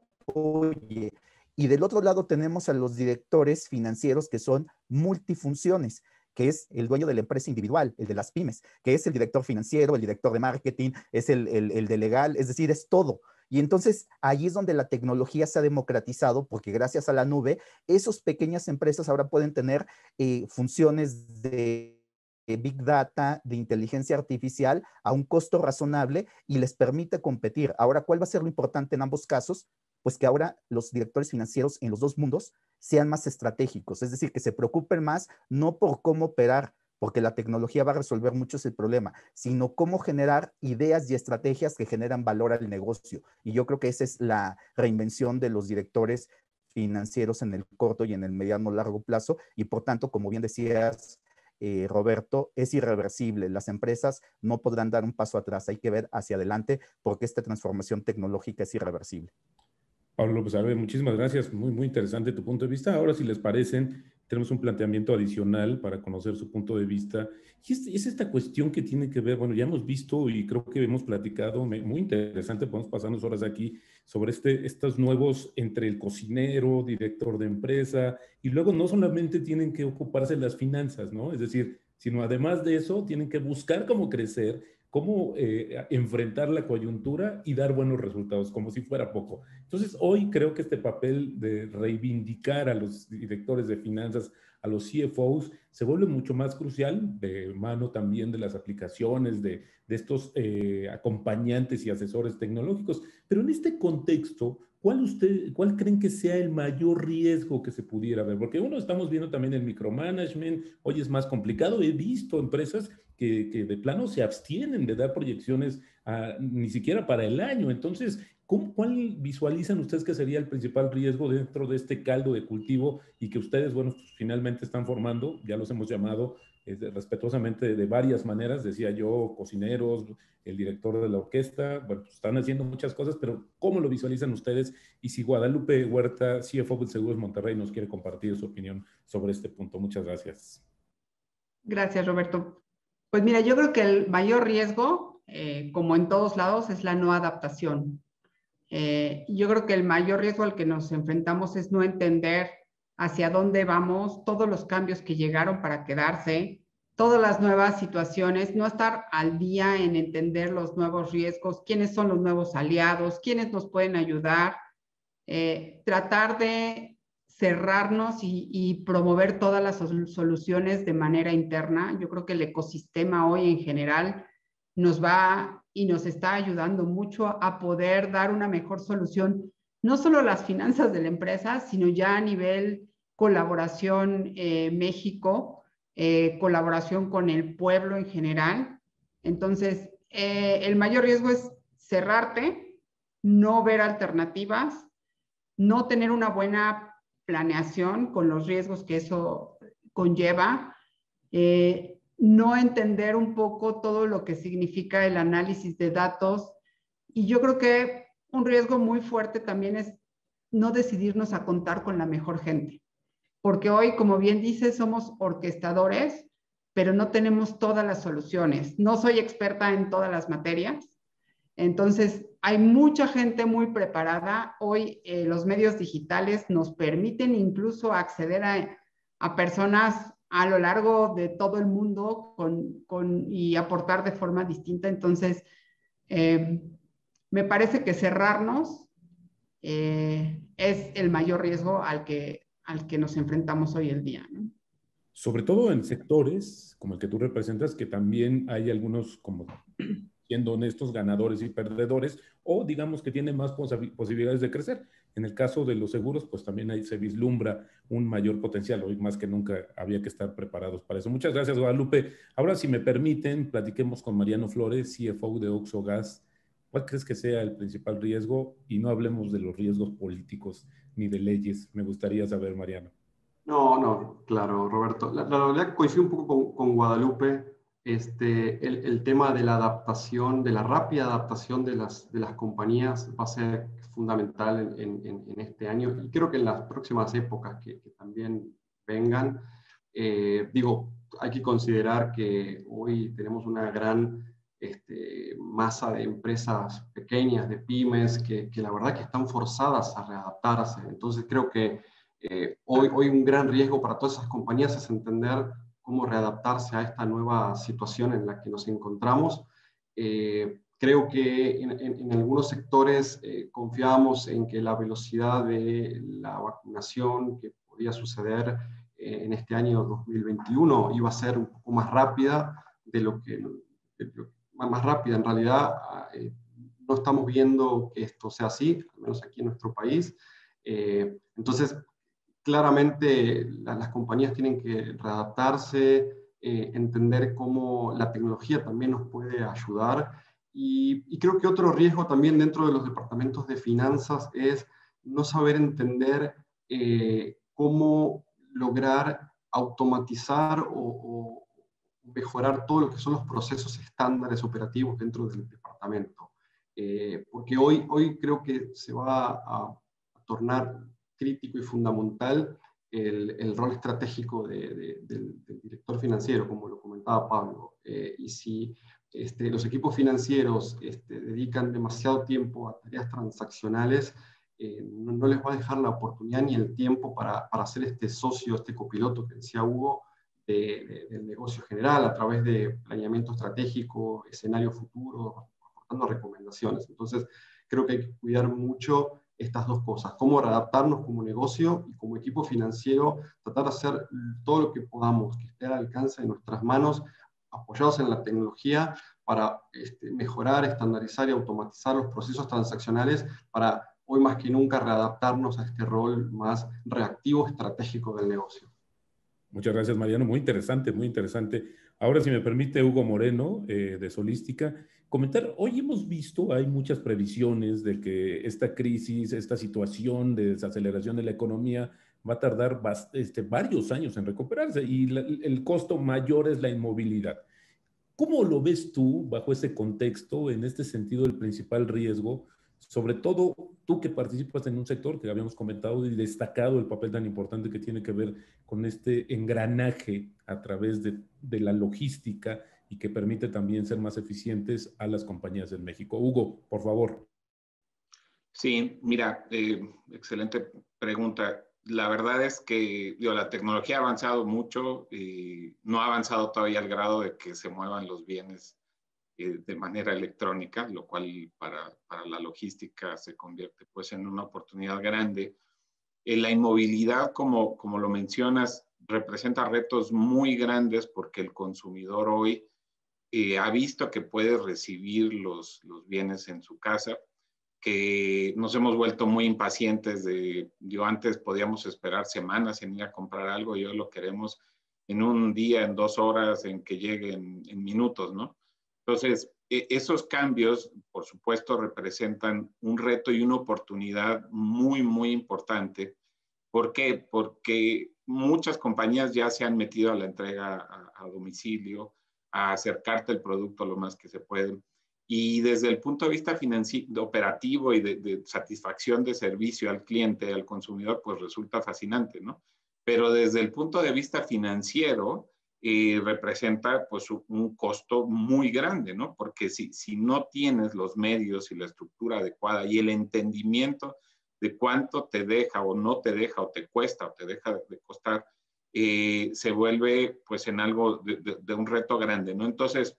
apoye. Y del otro lado tenemos a los directores financieros que son multifunciones, que es el dueño de la empresa individual, el de las pymes, que es el director financiero, el director de marketing, es el, el, el de legal, es decir, es todo. Y entonces ahí es donde la tecnología se ha democratizado, porque gracias a la nube, esas pequeñas empresas ahora pueden tener eh, funciones de Big Data, de inteligencia artificial a un costo razonable y les permite competir. Ahora, ¿cuál va a ser lo importante en ambos casos? Pues que ahora los directores financieros en los dos mundos sean más estratégicos, es decir, que se preocupen más no por cómo operar, porque la tecnología va a resolver mucho ese problema, sino cómo generar ideas y estrategias que generan valor al negocio. Y yo creo que esa es la reinvención de los directores financieros en el corto y en el mediano largo plazo, y por tanto, como bien decías, Eh, Roberto, es irreversible. Las empresas no podrán dar un paso atrás, hay que ver hacia adelante porque esta transformación tecnológica es irreversible. Pablo López Arabia, muchísimas gracias. Muy, muy interesante tu punto de vista. Ahora, si les parecen, tenemos un planteamiento adicional para conocer su punto de vista. Y es, es esta cuestión que tiene que ver, bueno, ya hemos visto y creo que hemos platicado, muy interesante, podemos pasarnos horas aquí, sobre este, estos nuevos entre el cocinero, director de empresa, y luego no solamente tienen que ocuparse de las finanzas, ¿no? Es decir, sino además de eso, tienen que buscar cómo crecer, cómo eh, enfrentar la coyuntura y dar buenos resultados, como si fuera poco. Entonces, hoy creo que este papel de reivindicar a los directores de finanzas, a los C F Os, se vuelve mucho más crucial, de mano también de las aplicaciones, de, de estos eh, acompañantes y asesores tecnológicos. Pero en este contexto, ¿cuál, usted, ¿cuál creen que sea el mayor riesgo que se pudiera ver? Porque uno, estamos viendo también el micromanagement, hoy es más complicado. He visto empresas que, que de plano se abstienen de dar proyecciones a, ni siquiera para el año. Entonces, ¿cómo, ¿cuál visualizan ustedes que sería el principal riesgo dentro de este caldo de cultivo y que ustedes, bueno, pues, finalmente están formando? Ya los hemos llamado eh, respetuosamente de, de varias maneras, decía yo, cocineros, el director de la orquesta, bueno, pues están haciendo muchas cosas, pero ¿cómo lo visualizan ustedes? Y si Guadalupe Huerta, C F O de Seguros Monterrey, nos quiere compartir su opinión sobre este punto. Muchas gracias. Gracias, Roberto. Pues mira, yo creo que el mayor riesgo, eh, como en todos lados, es la no adaptación. Eh, yo creo que el mayor riesgo al que nos enfrentamos es no entender hacia dónde vamos, todos los cambios que llegaron para quedarse, todas las nuevas situaciones, no estar al día en entender los nuevos riesgos, quiénes son los nuevos aliados, quiénes nos pueden ayudar, eh, tratar de cerrarnos y, y promover todas las soluciones de manera interna. Yo creo que el ecosistema hoy en general nos va y nos está ayudando mucho a poder dar una mejor solución, no solo las finanzas de la empresa, sino ya a nivel colaboración eh, México, eh, colaboración con el pueblo en general. Entonces, eh, el mayor riesgo es cerrarte, no ver alternativas, no tener una buena planeación con los riesgos que eso conlleva, eh, no entender un poco todo lo que significa el análisis de datos. Y yo creo que un riesgo muy fuerte también es no decidirnos a contar con la mejor gente. Porque hoy, como bien dices, somos orquestadores, pero no tenemos todas las soluciones. No soy experta en todas las materias. Entonces, hay mucha gente muy preparada. Hoy eh, los medios digitales nos permiten incluso acceder a, a personas a lo largo de todo el mundo con, con, y aportar de forma distinta. Entonces, eh, me parece que cerrarnos eh, es el mayor riesgo al que, al que nos enfrentamos hoy en día, ¿no? Sobre todo en sectores como el que tú representas, que también hay algunos, como siendo honestos, ganadores y perdedores, o digamos que tienen más pos posibilidades de crecer. En el caso de los seguros, pues también ahí se vislumbra un mayor potencial. Hoy más que nunca había que estar preparados para eso. Muchas gracias, Guadalupe. Ahora, si me permiten, platiquemos con Mariano Flores, C F O de Oxxo Gas. ¿Cuál crees que sea el principal riesgo? Y no hablemos de los riesgos políticos ni de leyes. Me gustaría saber, Mariano. No, no, claro, Roberto. La, la verdad coincido un poco con, con Guadalupe. Este, el, el tema de la adaptación, de la rápida adaptación de las, de las compañías va a ser fundamental en, en, en este año y creo que en las próximas épocas que, que también vengan. Eh, digo, hay que considerar que hoy tenemos una gran este, masa de empresas pequeñas, de pymes, que, que la verdad que están forzadas a readaptarse. Entonces creo que eh, hoy, hoy un gran riesgo para todas esas compañías es entender cómo readaptarse a esta nueva situación en la que nos encontramos. Eh, creo que en, en, en algunos sectores eh, confiamos en que la velocidad de la vacunación que podía suceder eh, en este año dos mil veintiuno iba a ser un poco más rápida de lo que, de lo, más rápida. En realidad eh, no estamos viendo que esto sea así, al menos aquí en nuestro país. Eh, entonces, claramente la, las compañías tienen que readaptarse, eh, entender cómo la tecnología también nos puede ayudar. Y, y creo que otro riesgo también dentro de los departamentos de finanzas es no saber entender eh, cómo lograr automatizar o, o mejorar todo lo que son los procesos estándares operativos dentro del departamento. Eh, porque hoy, hoy creo que se va a, a tornar crítico y fundamental el, el rol estratégico de, de, del, del director financiero, como lo comentaba Pablo. Eh, y si este, los equipos financieros este, dedican demasiado tiempo a tareas transaccionales, eh, no, no les va a dejar la oportunidad ni el tiempo para, para ser este socio, este copiloto que decía Hugo, de, de, del negocio general a través de planeamiento estratégico, escenario futuro, aportando recomendaciones. Entonces, creo que hay que cuidar mucho estas dos cosas, cómo readaptarnos como negocio y como equipo financiero, tratar de hacer todo lo que podamos, que esté al alcance de nuestras manos, apoyados en la tecnología, para este, mejorar, estandarizar y automatizar los procesos transaccionales para hoy más que nunca readaptarnos a este rol más reactivo, estratégico del negocio. Muchas gracias, Mariano. Muy interesante, muy interesante. Ahora, si me permite, Hugo Moreno, eh, de Solística, comentar, hoy hemos visto, hay muchas previsiones de que esta crisis, esta situación de desaceleración de la economía va a tardar este, varios años en recuperarse y la, el costo mayor es la inmovilidad. ¿Cómo lo ves tú bajo ese contexto, en este sentido, el principal riesgo? Sobre todo tú que participas en un sector que habíamos comentado y destacado el papel tan importante que tiene que ver con este engranaje a través de, de la logística y que permite también ser más eficientes a las compañías en México. Hugo, por favor. Sí, mira, eh, excelente pregunta. La verdad es que digo, la tecnología ha avanzado mucho y no ha avanzado todavía al grado de que se muevan los bienes eh, de manera electrónica, lo cual para, para la logística se convierte pues, en una oportunidad grande. Eh, la inmovilidad, como, como lo mencionas, representa retos muy grandes porque el consumidor hoy eh, ha visto que puede recibir los, los bienes en su casa, que nos hemos vuelto muy impacientes de, yo antes podíamos esperar semanas en ir a comprar algo y hoy lo queremos en un día, en dos horas, en que llegue en, en minutos, ¿no? Entonces, eh, esos cambios, por supuesto, representan un reto y una oportunidad muy, muy importante. ¿Por qué? Porque muchas compañías ya se han metido a la entrega a, a domicilio, a acercarte el producto lo más que se puede. Y desde el punto de vista financiero, operativo y de, de satisfacción de servicio al cliente, al consumidor, pues resulta fascinante, ¿no? Pero desde el punto de vista financiero, eh, representa pues un costo muy grande, ¿no? Porque si, si no tienes los medios y la estructura adecuada y el entendimiento de cuánto te deja o no te deja o te cuesta o te deja de costar, eh, se vuelve pues en algo de, de, de un reto grande, ¿no? Entonces,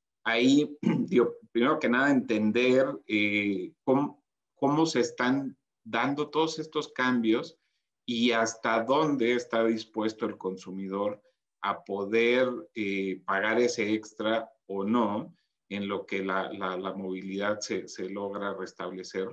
ahí, digo, primero que nada, entender eh, cómo, cómo se están dando todos estos cambios y hasta dónde está dispuesto el consumidor a poder eh, pagar ese extra o no en lo que la, la, la movilidad se, se logra restablecer.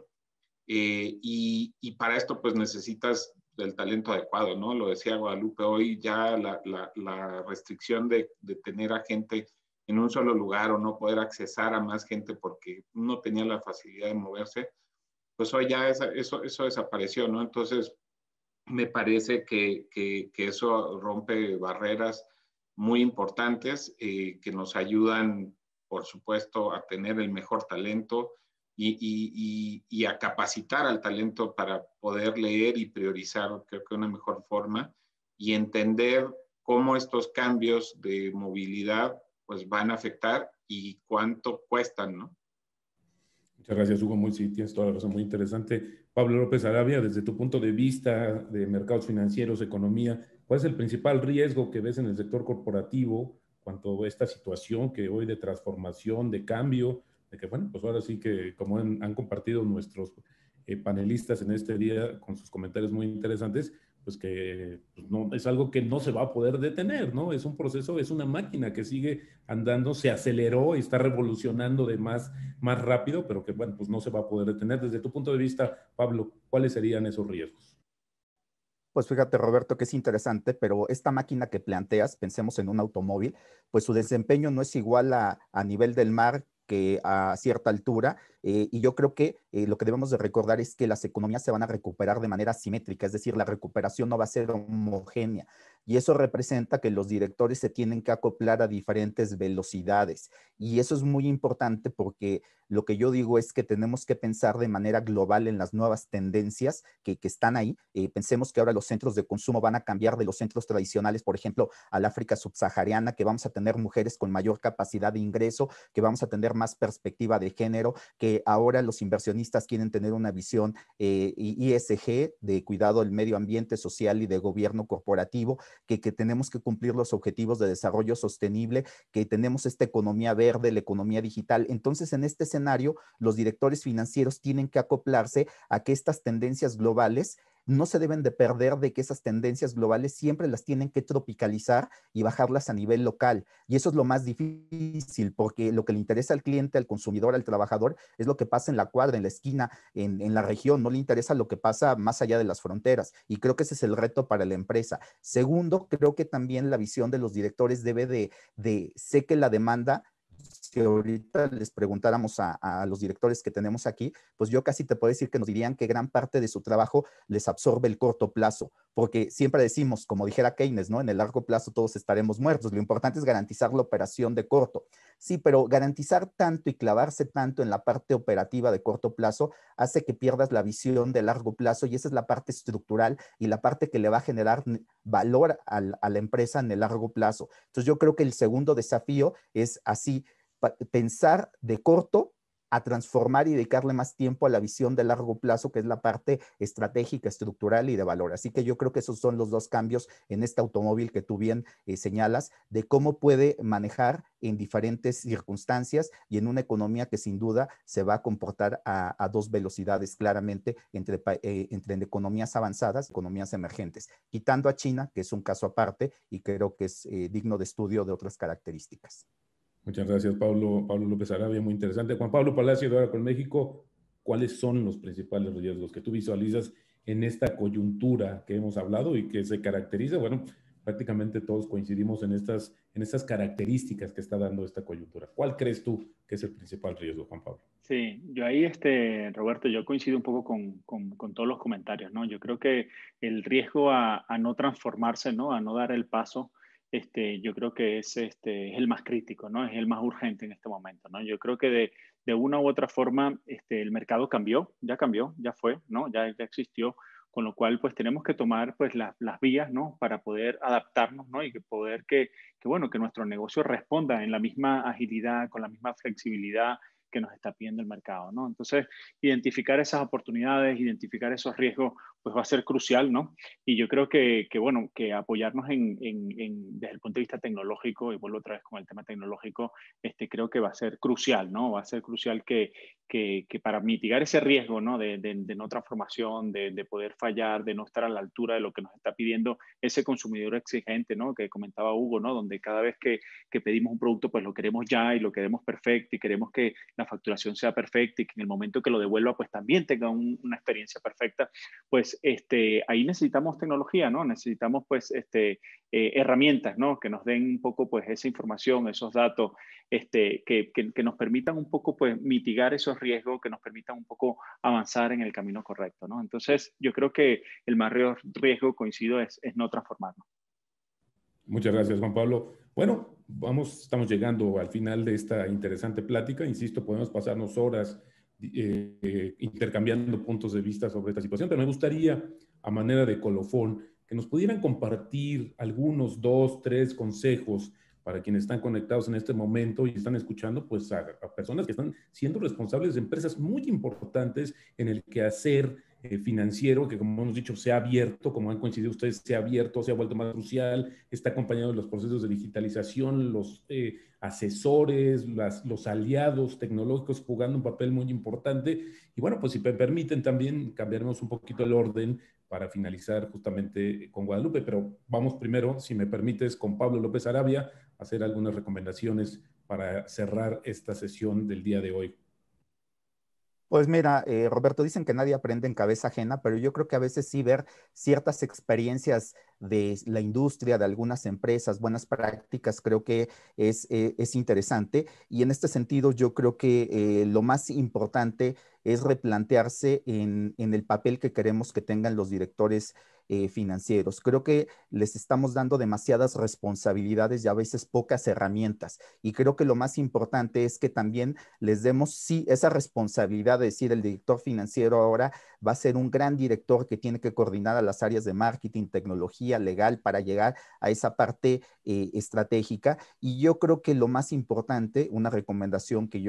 Eh, y, y para esto pues necesitas del talento adecuado, ¿no? Lo decía Guadalupe, hoy ya la, la, la restricción de, de tener a gente en un solo lugar o no poder accesar a más gente porque no tenía la facilidad de moverse, pues hoy ya esa, eso, eso desapareció, ¿no? Entonces, me parece que, que, que eso rompe barreras muy importantes eh, que nos ayudan, por supuesto, a tener el mejor talento y, y, y, y a capacitar al talento para poder leer y priorizar, creo que una mejor forma, y entender cómo estos cambios de movilidad pues van a afectar y cuánto cuestan, ¿no? Muchas gracias, Hugo. Muy, sí, tienes toda la razón, muy interesante. Pablo López Arabia, desde tu punto de vista de mercados financieros, economía, ¿cuál es el principal riesgo que ves en el sector corporativo cuanto a esta situación que hoy de transformación, de cambio, de que, bueno, pues ahora sí que como han, han compartido nuestros eh, panelistas en este día con sus comentarios muy interesantes, pues que pues no, es algo que no se va a poder detener, ¿no? Es un proceso, es una máquina que sigue andando, se aceleró y está revolucionando de más, más rápido, pero que, bueno, pues no se va a poder detener. Desde tu punto de vista, Pablo, ¿cuáles serían esos riesgos? Pues fíjate, Roberto, que es interesante, pero esta máquina que planteas, pensemos en un automóvil, pues su desempeño no es igual a, a nivel del mar que a cierta altura, eh, y yo creo que eh, lo que debemos de recordar es que las economías se van a recuperar de manera simétrica, es decir, la recuperación no va a ser homogénea, y eso representa que los directores se tienen que acoplar a diferentes velocidades, y eso es muy importante porque lo que yo digo es que tenemos que pensar de manera global en las nuevas tendencias que, que están ahí. Eh, pensemos que ahora los centros de consumo van a cambiar de los centros tradicionales, por ejemplo, al África subsahariana, que vamos a tener mujeres con mayor capacidad de ingreso, que vamos a tener más perspectiva de género, que ahora los inversionistas inversionistas quieren tener una visión eh, I S G de cuidado del medio ambiente social y de gobierno corporativo, que, que tenemos que cumplir los objetivos de desarrollo sostenible, que tenemos esta economía verde, la economía digital. Entonces, en este escenario, los directores financieros tienen que acoplarse a que estas tendencias globales no se deben de perder, de que esas tendencias globales siempre las tienen que tropicalizar y bajarlas a nivel local. Y eso es lo más difícil, porque lo que le interesa al cliente, al consumidor, al trabajador, es lo que pasa en la cuadra, en la esquina, en, en la región. No le interesa lo que pasa más allá de las fronteras. Y creo que ese es el reto para la empresa. Segundo, creo que también la visión de los directores debe de, de sé que la demanda, si ahorita les preguntáramos a, a los directores que tenemos aquí, pues yo casi te puedo decir que nos dirían que gran parte de su trabajo les absorbe el corto plazo, porque siempre decimos, como dijera Keynes, ¿no? En el largo plazo todos estaremos muertos. Lo importante es garantizar la operación de corto. Sí, pero garantizar tanto y clavarse tanto en la parte operativa de corto plazo hace que pierdas la visión de largo plazo, y esa es la parte estructural y la parte que le va a generar valor a, a la empresa en el largo plazo. Entonces yo creo que el segundo desafío es así, pensar de corto a transformar y dedicarle más tiempo a la visión de largo plazo, que es la parte estratégica, estructural y de valor. Así que yo creo que esos son los dos cambios en este automóvil que tú bien eh, señalas, de cómo puede manejar en diferentes circunstancias y en una economía que sin duda se va a comportar a, a dos velocidades claramente entre, eh, entre economías avanzadas y economías emergentes, quitando a China, que es un caso aparte y creo que es eh, digno de estudio de otras características. Muchas gracias, Pablo, Pablo López Arabia, muy interesante. Juan Pablo Palacio, de Oracle México, ¿cuáles son los principales riesgos que tú visualizas en esta coyuntura que hemos hablado y que se caracteriza? Bueno, prácticamente todos coincidimos en estas, en estas características que está dando esta coyuntura. ¿Cuál crees tú que es el principal riesgo, Juan Pablo? Sí, yo ahí, este, Roberto, yo coincido un poco con, con, con todos los comentarios, ¿no? Yo creo que el riesgo a, a no transformarse, ¿no? A no dar el paso, este, yo creo que es, este, es el más crítico, ¿no? Es el más urgente en este momento, ¿no? Yo creo que de, de una u otra forma este, el mercado cambió, ya cambió, ya fue, ¿no? Ya, ya existió, con lo cual pues tenemos que tomar pues las, las vías, ¿no? Para poder adaptarnos, ¿no? Y que poder que, que, bueno, que nuestro negocio responda en la misma agilidad, con la misma flexibilidad que nos está pidiendo el mercado, ¿no? Entonces, identificar esas oportunidades, identificar esos riesgos, pues va a ser crucial, ¿no? Y yo creo que, que bueno, que apoyarnos en, en, en, desde el punto de vista tecnológico, y vuelvo otra vez con el tema tecnológico, este, creo que va a ser crucial, ¿no? Va a ser crucial que, que, que para mitigar ese riesgo, ¿no? De, de, de no transformación, de, de poder fallar, de no estar a la altura de lo que nos está pidiendo ese consumidor exigente, ¿no? Que comentaba Hugo, ¿no? Donde cada vez que, que pedimos un producto, pues lo queremos ya y lo queremos perfecto y queremos que la facturación sea perfecta y que en el momento que lo devuelva, pues también tenga un, una experiencia perfecta. Pues este, ahí necesitamos tecnología, ¿no? Necesitamos pues este, eh, herramientas, ¿no? Que nos den un poco pues esa información, esos datos, este, que, que, que nos permitan un poco pues mitigar esos riesgos, que nos permitan un poco avanzar en el camino correcto, ¿no? Entonces yo creo que el mayor riesgo, coincido, es, es no transformarnos. Muchas gracias, Juan Pablo. Bueno, vamos, estamos llegando al final de esta interesante plática. Insisto, podemos pasarnos horas eh, eh, intercambiando puntos de vista sobre esta situación, pero me gustaría, a manera de colofón, que nos pudieran compartir algunos dos, tres consejos para quienes están conectados en este momento y están escuchando, pues a, a personas que están siendo responsables de empresas muy importantes en el quehacer eh, financiero, que como hemos dicho, se ha abierto, como han coincidido ustedes, se ha abierto, se ha vuelto más crucial, está acompañado de los procesos de digitalización, los eh, asesores, las, los aliados tecnológicos jugando un papel muy importante. Y bueno, pues si me permiten también cambiaremos un poquito el orden para finalizar justamente con Guadalupe, pero vamos primero, si me permites, con Pablo López Arabia, hacer algunas recomendaciones para cerrar esta sesión del día de hoy. Pues mira, eh, Roberto, dicen que nadie aprende en cabeza ajena, pero yo creo que a veces sí ver ciertas experiencias de la industria, de algunas empresas, buenas prácticas, creo que es, eh, es interesante. Y en este sentido, yo creo que eh, lo más importante es replantearse en, en el papel que queremos que tengan los directores eh, financieros. Creo que les estamos dando demasiadas responsabilidades y a veces pocas herramientas. Y creo que lo más importante es que también les demos, sí, esa responsabilidad de decir el director financiero ahora va a ser un gran director que tiene que coordinar a las áreas de marketing, tecnología, legal, para llegar a esa parte eh, estratégica. Y yo creo que lo más importante, una recomendación que yo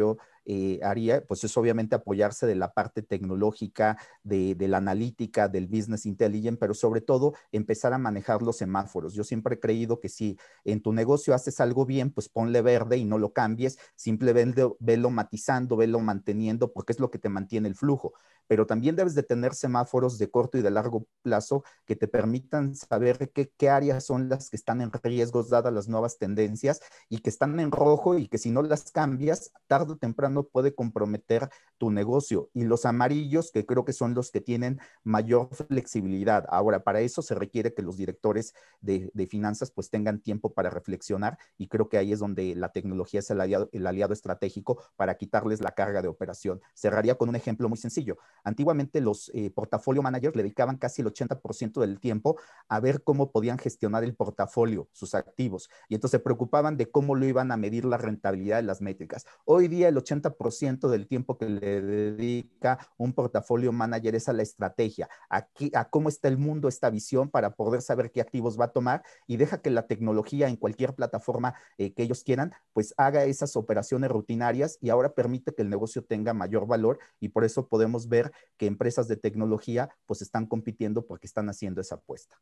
eh, haría, pues es obviamente apoyarse de la parte tecnológica, de, de la analítica, del business intelligence, pero sobre todo empezar a manejar los semáforos. Yo siempre he creído que si en tu negocio haces algo bien, pues ponle verde y no lo cambies, simplemente velo matizando, velo manteniendo, porque es lo que te mantiene el flujo. Pero también debes de tener semáforos de corto y de largo plazo que te permitan saber qué, qué áreas son las que están en riesgos dadas las nuevas tendencias y que están en rojo y que si no las cambias, tarde o temprano puede comprometer tu negocio. Y los amarillos, que creo que son los que tienen mayor flexibilidad. Ahora, para eso se requiere que los directores de, de finanzas pues tengan tiempo para reflexionar y creo que ahí es donde la tecnología es el aliado, el aliado estratégico para quitarles la carga de operación. Cerraría con un ejemplo muy sencillo. Antiguamente los eh, portafolio managers le dedicaban casi el ochenta por ciento del tiempo a ver cómo podían gestionar el portafolio, sus activos, y entonces se preocupaban de cómo lo iban a medir la rentabilidad de las métricas. Hoy día el ochenta por ciento del tiempo que le dedica un portafolio manager es a la estrategia, a, qué, a cómo está el mundo, esta visión para poder saber qué activos va a tomar y deja que la tecnología en cualquier plataforma eh, que ellos quieran, pues haga esas operaciones rutinarias y ahora permite que el negocio tenga mayor valor y por eso podemos ver que empresas de tecnología pues están compitiendo porque están haciendo esa apuesta.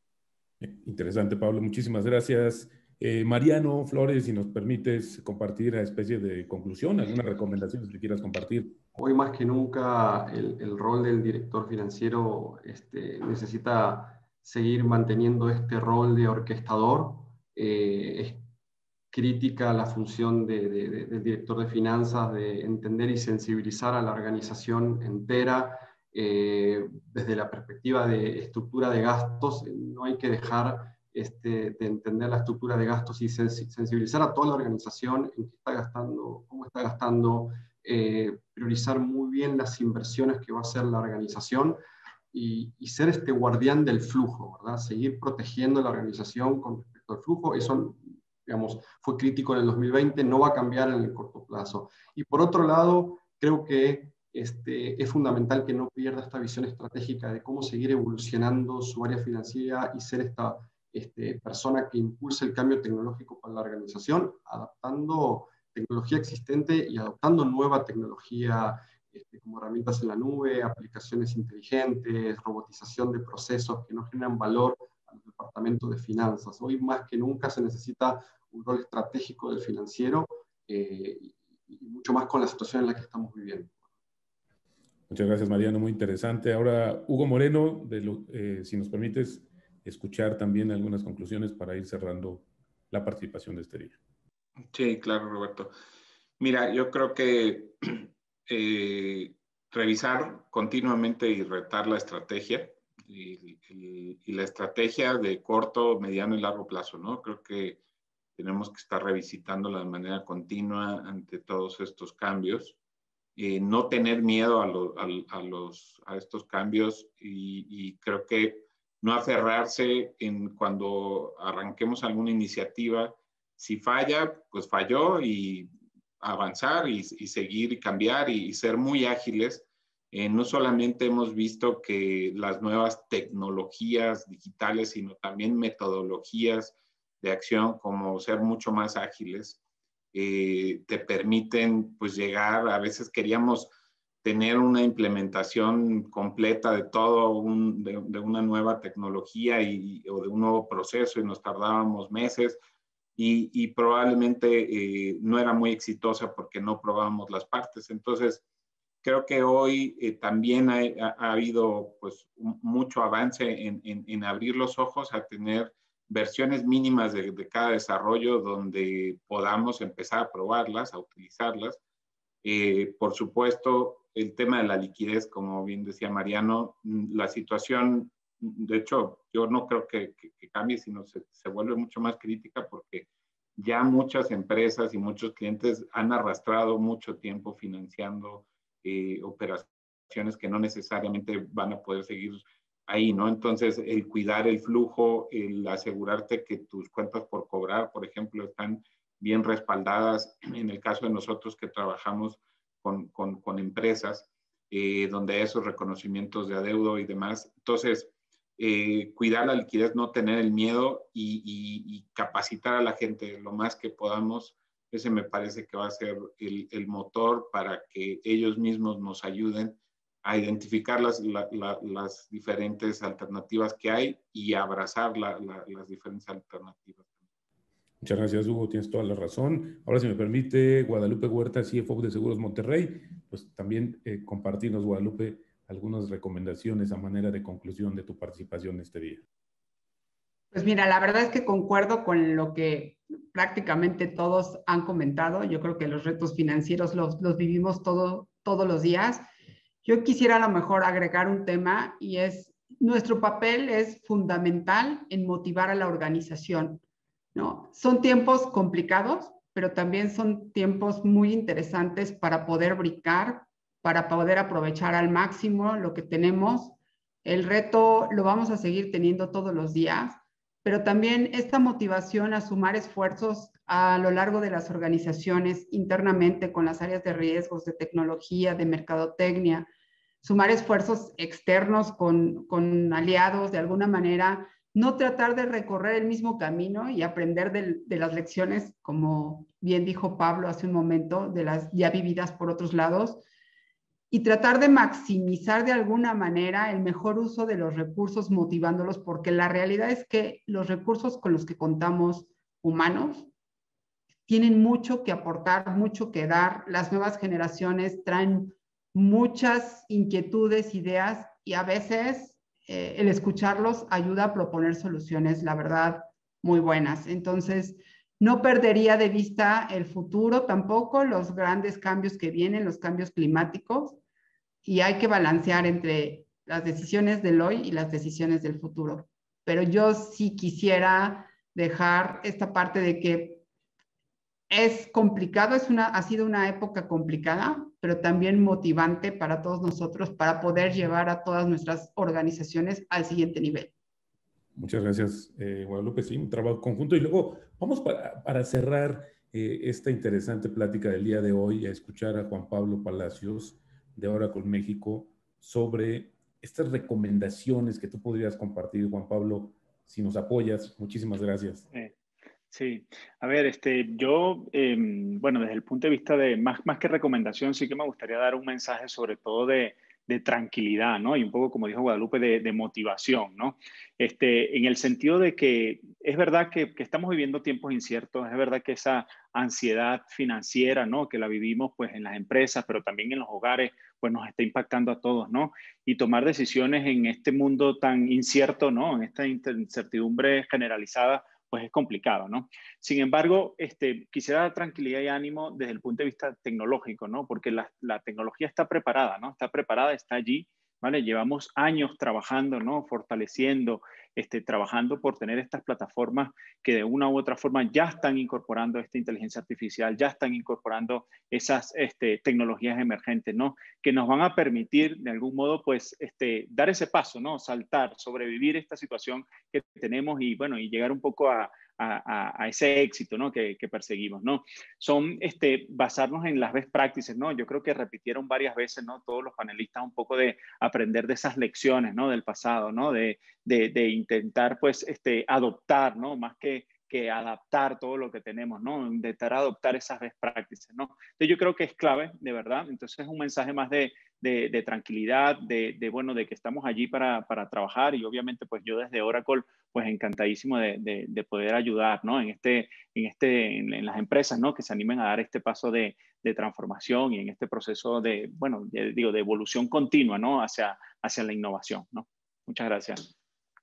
Interesante, Pablo. Muchísimas gracias. Eh, Mariano Flores, si nos permites compartir a especie de conclusión, algunas recomendaciones que quieras compartir. Hoy más que nunca el, el rol del director financiero este, necesita seguir manteniendo este rol de orquestador. Eh, es crítica la función de, de, de, del director de finanzas de entender y sensibilizar a la organización entera eh, desde la perspectiva de estructura de gastos. No hay que dejar este, de entender la estructura de gastos y sensibilizar a toda la organización en qué está gastando, cómo está gastando, eh, priorizar muy bien las inversiones que va a hacer la organización y, y ser este guardián del flujo, ¿verdad? Seguir protegiendo la organización con respecto al flujo. Eso, digamos, fue crítico en el dos mil veinte, no va a cambiar en el corto plazo. Y por otro lado, creo que este, es fundamental que no pierda esta visión estratégica de cómo seguir evolucionando su área financiera y ser esta este, persona que impulse el cambio tecnológico para la organización, adaptando tecnología existente y adoptando nueva tecnología este, como herramientas en la nube, aplicaciones inteligentes, robotización de procesos que no generan valor a los departamentos de finanzas. Hoy más que nunca se necesita un rol estratégico del financiero eh, y mucho más con la situación en la que estamos viviendo. Muchas gracias, Mariano, muy interesante. Ahora, Hugo Moreno, de lo, eh, si nos permites escuchar también algunas conclusiones para ir cerrando la participación de este día. Sí, claro, Roberto. Mira, yo creo que eh, revisar continuamente y retar la estrategia y, y, y la estrategia de corto, mediano y largo plazo, ¿no? Creo que tenemos que estar revisitándola de manera continua ante todos estos cambios. Eh, no tener miedo a, lo, a, a, los, a estos cambios y, y creo que no aferrarse en cuando arranquemos alguna iniciativa. Si falla, pues falló y avanzar y, y seguir y cambiar y, y ser muy ágiles. Eh, no solamente hemos visto que las nuevas tecnologías digitales, sino también metodologías de acción como ser mucho más ágiles. Eh, te permiten pues llegar, a veces queríamos tener una implementación completa de todo, un, de, de una nueva tecnología y, o de un nuevo proceso y nos tardábamos meses y, y probablemente eh, no era muy exitosa porque no probábamos las partes. Entonces, creo que hoy eh, también ha, ha habido pues mucho avance en, en, en abrir los ojos a tener versiones mínimas de, de cada desarrollo donde podamos empezar a probarlas, a utilizarlas. Eh, por supuesto, el tema de la liquidez, como bien decía Mariano, la situación, de hecho, yo no creo que, que, que cambie, sino se, se vuelve mucho más crítica porque ya muchas empresas y muchos clientes han arrastrado mucho tiempo financiando eh, operaciones que no necesariamente van a poder seguir ahí, ¿no? Entonces, el cuidar el flujo, el asegurarte que tus cuentas por cobrar, por ejemplo, están bien respaldadas, en el caso de nosotros que trabajamos con, con, con empresas, eh, donde esos reconocimientos de adeudo y demás. Entonces, eh, cuidar la liquidez, no tener el miedo y, y, y capacitar a la gente lo más que podamos Ese me parece que va a ser el, el motor para que ellos mismos nos ayuden a identificar las, la, la, las diferentes alternativas que hay y abrazar la, la, las diferentes alternativas. Muchas gracias, Hugo, tienes toda la razón. Ahora, si me permite, Guadalupe Huerta, C F O de Seguros Monterrey, pues también eh, compartirnos, Guadalupe, algunas recomendaciones a manera de conclusión de tu participación este día. Pues mira, la verdad es que concuerdo con lo que prácticamente todos han comentado. Yo creo que los retos financieros los, los vivimos todo, todos los días. Yo quisiera a lo mejor agregar un tema y es, nuestro papel es fundamental en motivar a la organización, ¿no? Son tiempos complicados, pero también son tiempos muy interesantes para poder brincar, para poder aprovechar al máximo lo que tenemos. El reto lo vamos a seguir teniendo todos los días, pero también esta motivación a sumar esfuerzos a lo largo de las organizaciones internamente con las áreas de riesgos, de tecnología, de mercadotecnia, sumar esfuerzos externos con, con aliados de alguna manera, no tratar de recorrer el mismo camino y aprender de, de las lecciones, como bien dijo Pablo hace un momento, de las ya vividas por otros lados, y tratar de maximizar de alguna manera el mejor uso de los recursos motivándolos, porque la realidad es que los recursos con los que contamos humanos tienen mucho que aportar, mucho que dar. Las nuevas generaciones traen muchas inquietudes, ideas, y a veces eh, el escucharlos ayuda a proponer soluciones, la verdad, muy buenas. Entonces, no perdería de vista el futuro tampoco, los grandes cambios que vienen, los cambios climáticos, y hay que balancear entre las decisiones del hoy y las decisiones del futuro. Pero yo sí quisiera dejar esta parte de que es complicado, es una, ha sido una época complicada, pero también motivante para todos nosotros para poder llevar a todas nuestras organizaciones al siguiente nivel. Muchas gracias, eh, Guadalupe. Sí, un trabajo conjunto. Y luego vamos para, para cerrar eh, esta interesante plática del día de hoy a escuchar a Juan Pablo Palacios de Oracle México sobre estas recomendaciones que tú podrías compartir, Juan Pablo, si nos apoyas. Muchísimas gracias. Eh, sí, a ver, este, yo, eh, bueno, desde el punto de vista de más, más que recomendación, sí que me gustaría dar un mensaje sobre todo de, de tranquilidad, ¿no? Y un poco, como dijo Guadalupe, de, de motivación, ¿no? Este, en el sentido de que es verdad que, que estamos viviendo tiempos inciertos, es verdad que esa ansiedad financiera, ¿no? Que la vivimos pues en las empresas, pero también en los hogares, pues nos está impactando a todos, ¿no? Y tomar decisiones en este mundo tan incierto, ¿no? En esta incertidumbre generalizada, pues es complicado, ¿no? Sin embargo, este, quisiera dar tranquilidad y ánimo desde el punto de vista tecnológico, ¿no? Porque la, la tecnología está preparada, ¿no? Está preparada, está allí, ¿vale? Llevamos años trabajando, ¿no? Fortaleciendo, este, trabajando por tener estas plataformas que de una u otra forma ya están incorporando esta inteligencia artificial, ya están incorporando esas este, tecnologías emergentes, ¿no? Que nos van a permitir, de algún modo, pues, este, dar ese paso, ¿no? Saltar, sobrevivir esta situación que tenemos y, bueno, y llegar un poco a, a, a ese éxito, ¿no? que, que perseguimos, ¿no? Son este, basarnos en las best practices, ¿no? Yo creo que repitieron varias veces, ¿no? Todos los panelistas un poco de aprender de esas lecciones, ¿no? Del pasado, ¿no? De, de, de intentar, pues, este, adoptar, ¿no? Más que que adaptar todo lo que tenemos, ¿no? Intentar adoptar esas best practices, ¿no? Entonces yo creo que es clave, de verdad. Entonces es un mensaje más de, de, de tranquilidad, de, de, bueno, de que estamos allí para, para trabajar y obviamente pues yo desde Oracle pues encantadísimo de, de, de poder ayudar, ¿no? En, este, en, este, en, en las empresas, ¿no? Que se animen a dar este paso de, de transformación y en este proceso de, bueno, de, digo, de evolución continua, ¿no? Hacia, hacia la innovación, ¿no? Muchas gracias.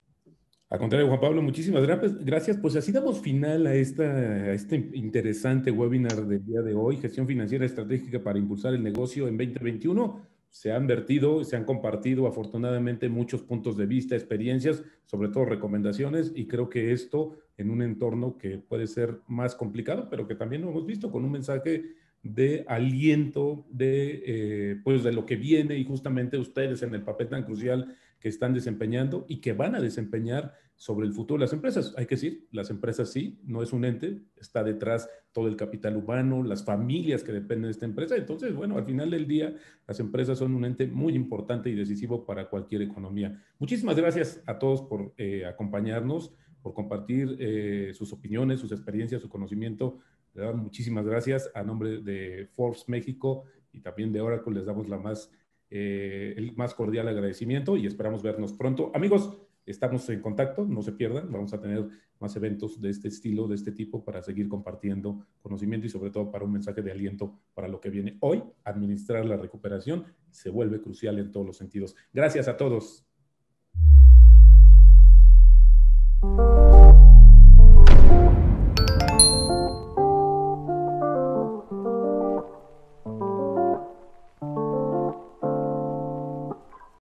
Al contrario, Juan Pablo, muchísimas gracias. Pues así damos final a, esta, a este interesante webinar del día de hoy, Gestión Financiera Estratégica para Impulsar el Negocio en veinte veintiuno. Se han vertido, se han compartido afortunadamente muchos puntos de vista, experiencias, sobre todo recomendaciones, y creo que esto en un entorno que puede ser más complicado, pero que también lo hemos visto con un mensaje de aliento de, eh, pues de lo que viene y justamente ustedes en el papel tan crucial que están desempeñando y que van a desempeñar sobre el futuro de las empresas. Hay que decir, las empresas sí, no es un ente, está detrás todo el capital humano, las familias que dependen de esta empresa. Entonces, bueno, al final del día, las empresas son un ente muy importante y decisivo para cualquier economía. Muchísimas gracias a todos por eh, acompañarnos, por compartir eh, sus opiniones, sus experiencias, su conocimiento De verdad, muchísimas gracias. A nombre de Forbes México y también de Oracle les damos la más, eh, el más cordial agradecimiento y esperamos vernos pronto. Amigos, estamos en contacto, no se pierdan. Vamos a tener más eventos de este estilo, de este tipo, para seguir compartiendo conocimiento y sobre todo para un mensaje de aliento para lo que viene. Hoy, administrar la recuperación se vuelve crucial en todos los sentidos. Gracias a todos.